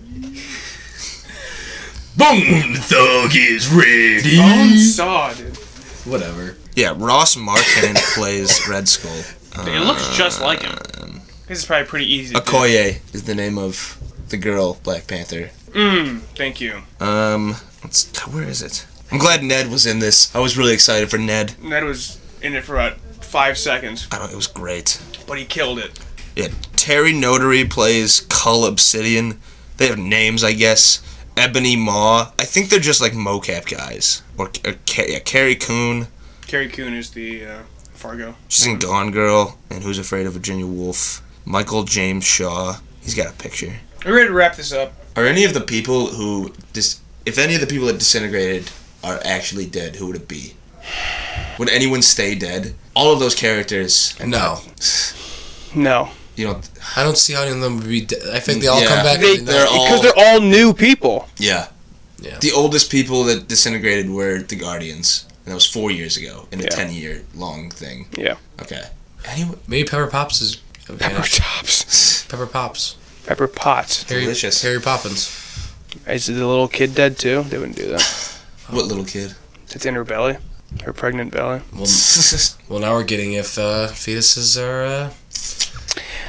Bone Thug is ready. Bone Saw, dude. Whatever. yeah. Ross Marquand plays Red Skull. It looks just like him. This is probably pretty easy to do. Okoye is the name of the girl Black Panther. Mmm, thank you. Um, let's, where is it? I'm glad Ned was in this. I was really excited for Ned. Ned was in it for about five seconds, I don't. It was great. but he killed it. Yeah, Terry Notary plays Cull Obsidian. They have names, I guess. Ebony Maw. I think they're just like mocap guys. Or, or Ca- yeah, Carrie Coon. Carrie Coon is the uh, Fargo. She's in Gone Girl and Who's Afraid of Virginia Woolf. Michael James Shaw. He's got a picture. We're ready to wrap this up. Are any of the people who dis- if any of the people that disintegrated are actually dead, who would it be? Would anyone stay dead? All of those characters. No. No. You know. I don't see how any of them would be. De- I think they all Yeah. come back. They, and they're all- because they're all new people. Yeah. Yeah. The oldest people that disintegrated were the Guardians. And that was four years ago in a Yeah. ten-year long thing. Yeah. Okay. Anyway, Maybe Pepper Pops is. Pepper Tops. Pepper Pops. Pepper Potts. Harry, Delicious. Harry Poppins. Is the little kid dead too? They wouldn't do that. what little kid? It's in her belly. Her pregnant belly. Well, well, now we're getting if uh, fetuses are. Uh,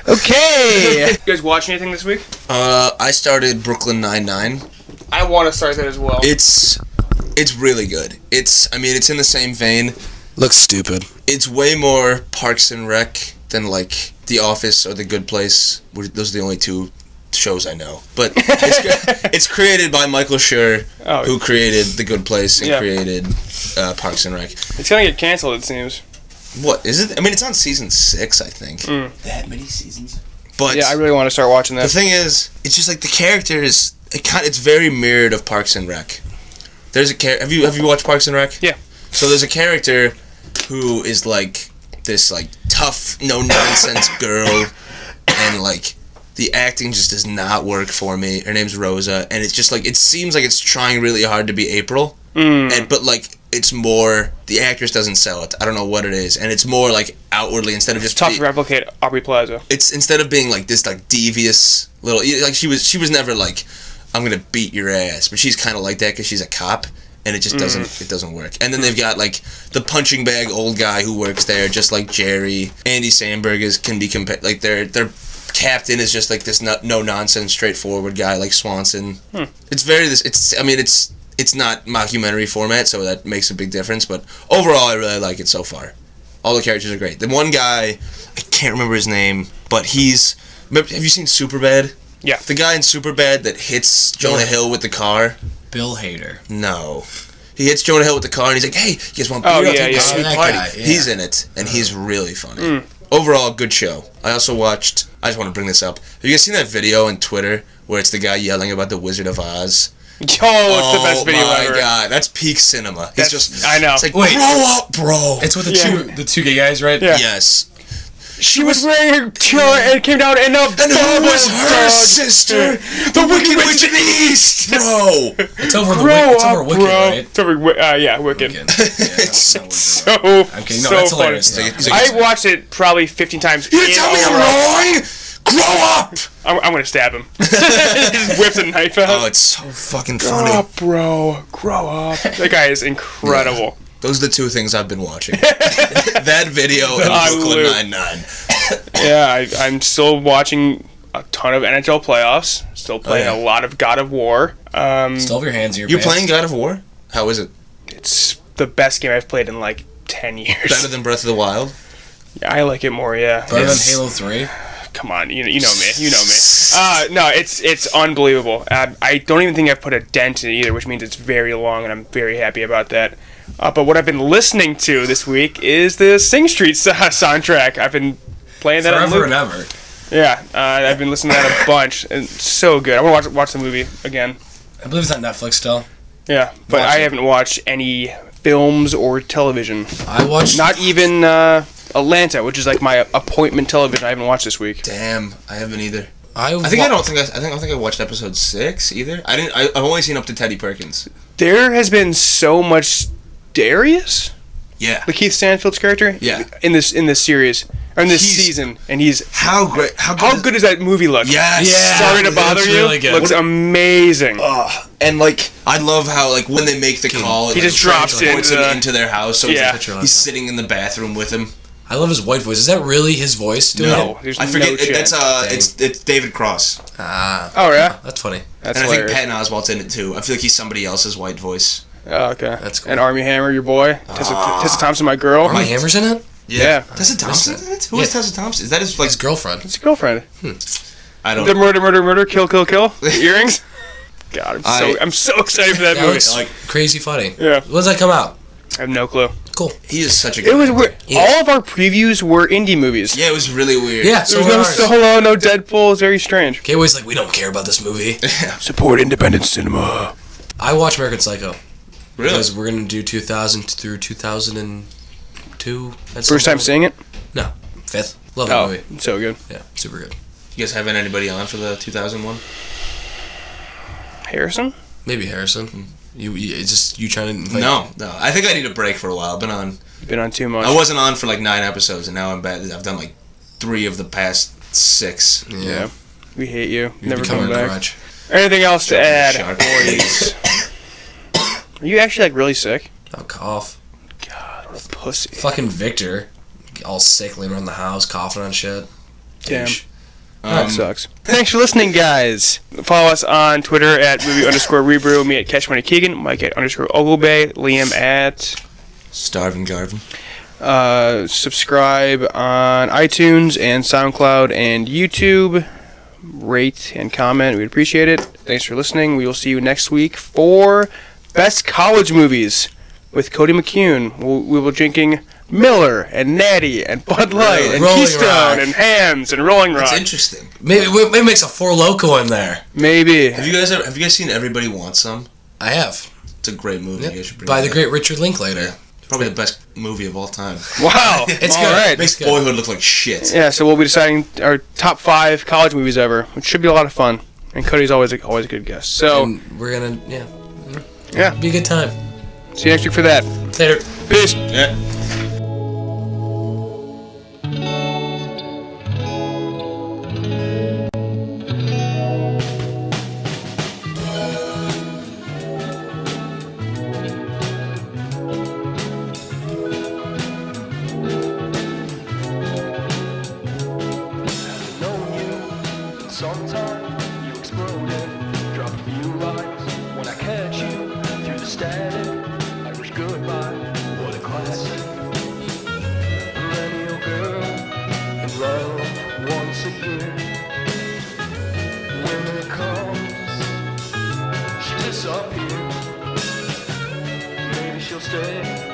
Okay. You guys watch anything this week? Uh, I started Brooklyn Nine-Nine. I want to start that as well. It's it's really good. It's I mean it's in the same vein. Looks stupid. It's way more Parks and Rec than like The Office or The Good Place. Those are the only two shows I know. But it's, it's created by Michael Schur, Oh. who created The Good Place and Yeah. created uh, Parks and Rec. It's gonna get canceled, it seems. What is it? I mean, it's on season six, I think. Mm. That many seasons? But Yeah, I really want to start watching the that. thing is, it's just like the characters. It kind, it's very mirrored of Parks and Rec. There's a char- have you have you watched Parks and Rec? Yeah. So there's a character who is like this like tough, no nonsense girl, and like the acting just does not work for me. Her name's Rosa, and it's just like it seems like it's trying really hard to be April, Mm. and but like it's more the actress doesn't sell it. I don't know what it is, and it's more like outwardly instead of It's just tough be- to replicate Aubrey Plaza. it's instead of being like this like devious little like she was she was never like I'm gonna beat your ass, but she's kind of like that because she's a cop, and it just doesn't Mm. it doesn't work. And then they've got like the punching bag old guy who works there, just like Jerry. Andy Samberg is can be compared like their their captain is just like this no nonsense straightforward guy like Swanson. Hmm. It's very this it's I mean it's it's not mockumentary format, so that makes a big difference. But overall, I really like it so far. All the characters are great. The one guy, I can't remember his name, but he's. Remember, have you seen Superbad? Yeah. The guy in Superbad that hits Jonah Hill with the car. Bill Hader. No, he hits Jonah Hill with the car, and he's like, "Hey, you guys want beer? Oh, I'll yeah, take yeah, you to a yeah. sweet Oh, that party." guy, yeah. He's in it, and he's really funny. Mm. Overall, good show. I also watched. I just want to bring this up. Have you guys seen that video on Twitter where it's the guy yelling about the Wizard of Oz? Oh, it's the best video Oh my ever. god, that's peak cinema. He's That's- just. I know. It's like, Wait. grow up, bro. It's with the Yeah. two the two gay guys, right? Yeah. Yes. She was wearing her shirt and it came down in a And who was her dog. sister? The Wicked Witch of the East, bro. It's over the Grow Wick- it's up, over Wicked, bro. right? It's over, Wi- uh, yeah, Wicked. Wicked. Yeah, It's not Wicked. So, I'm kidding. No, so that's funny. hilarious. though. He's like, I watched it probably fifteen times. You in tell me a I'm row. wrong. Grow up. I'm, I'm gonna stab him. He just whips a knife out. Oh, it's so fucking Grow funny. up, bro. Grow up. That guy is incredible. Those are the two things I've been watching. That video and I Brooklyn live- Nine-Nine. Yeah, I, I'm still watching a ton of N H L playoffs. Still playing Oh, yeah. a lot of God of War. Um, Still have your hands in your You're pants. playing God of War? How is it? it's the best game I've played in like ten years. Better than Breath of the Wild? Yeah, I like it more. Yeah. Better than It's- Halo three? Come on, you, you know me. You know me. Uh, no, it's it's unbelievable. Uh, I don't even think I've put a dent in it either, which means it's very long, and I'm very happy about that. Uh, but what I've been listening to this week is the Sing Street so- soundtrack. I've been playing that on Forever loop. and ever. Yeah, uh, I've been listening to that a bunch, and it's so good. I want to watch watch the movie again. I believe it's on Netflix still. Yeah, but Watch I it. haven't watched any films or television. I watched. Not even uh, Atlanta, which is like my appointment television. I haven't watched this week. Damn, I haven't either. I, I think I don't think I, I think I don't think I watched episode six either. I didn't. I, I've only seen up to Teddy Perkins. There has been so much Darius, Yeah. the Keith Stanfield's character, Yeah. in this in this series or in this He's- season, and he's How great? How good? how is- good does that movie look? Yes. Yeah. Sorry to It bother looks you. really good. Looks What- amazing. Ugh. And like, I love how like when they make the call, He it, just like, drops transports into him the- into their house. So Yeah. he's, like, he's sitting in the bathroom with him. I love his white voice. Is that really his voice doing no, it? there's I forget. no it, chance. it's uh, Dang. it's it's David Cross, Ah. oh yeah, That's funny. that's and I think hilarious. Patton Oswalt's in it too. I feel like he's somebody else's white voice. Oh, okay, That's cool. And Army Hammer, your boy, Tessa, Ah. Tessa Thompson, my girl. Are my hammers in it? Yeah. Tessa Thompson. in it? Who is Yeah. Tessa Thompson? Is that his like? His girlfriend. It's a girlfriend. I don't. The murder, murder, murder, kill, kill, kill. The earrings. God, I'm so I- I'm so excited for that That movie. looks like- crazy funny. Yeah. When does that come out? I have no clue. Cool. He is such a good. It was actor. weird. Yeah. All of our previews were indie movies. Yeah, it was really weird. Yeah. There So was were no ours. Solo, no Deadpool. It's very strange. K-Way's like, we don't care about this movie. Support independent cinema. I watched American Psycho. Really? Because we're going to do two thousand through two thousand two. That's First time seeing it? No. Fifth. Love that Oh, movie. so good. Yeah. Super good. You guys having anybody on for the two thousand one? Harrison? Maybe Harrison. You, you it's just you trying to invite No, no. I think I need a break for a while. I've been on. You've been on too much. I wasn't on for like nine episodes, and now I'm back. I've done like three of the past six. Yeah. Yeah. We hate you. You've Never become coming a back. crutch. Anything else to add, Shark. boys? Are you actually like really sick? I'll cough. God, what a pussy. Fucking Victor. All sick, laying around the house, coughing on shit. Damn. Douche. That sucks. Thanks for listening, guys. Follow us on Twitter at movie underscore rebrew, me at Cash Money Keegan, Mike at underscore Oglebay, Liam at Starving Garven. Uh, subscribe on iTunes and SoundCloud and YouTube. Rate and comment. We'd appreciate it. Thanks for listening. We will see you next week for Best College Movies with Cody McCune. We'll, we will be drinking Miller and Natty and Bud Light and Rolling Keystone Rock. and Hams and Rolling Rock. That's interesting. Maybe maybe makes a Four Loco in there. Maybe. Have you guys ever, have you guys seen Everybody Wants Some? I have. It's a great movie. Yep. You guys should bring By it the up. great Richard Linklater. Yeah. Probably the best movie of all time. Wow. It's All good. right. Makes good. Boyhood look like shit. Yeah, so we'll be deciding our top five college movies ever, which should be a lot of fun. And Cody's always a, always a good guest. So, And we're gonna yeah. yeah. Be a good time. See you next week for that. Later. Peace. Yeah. Sometime you exploded, drop a few lines. When I catch you through the static, I wish goodbye. What a classic. Perennial girl in love once a year. When it comes, she disappears. Maybe she'll stay.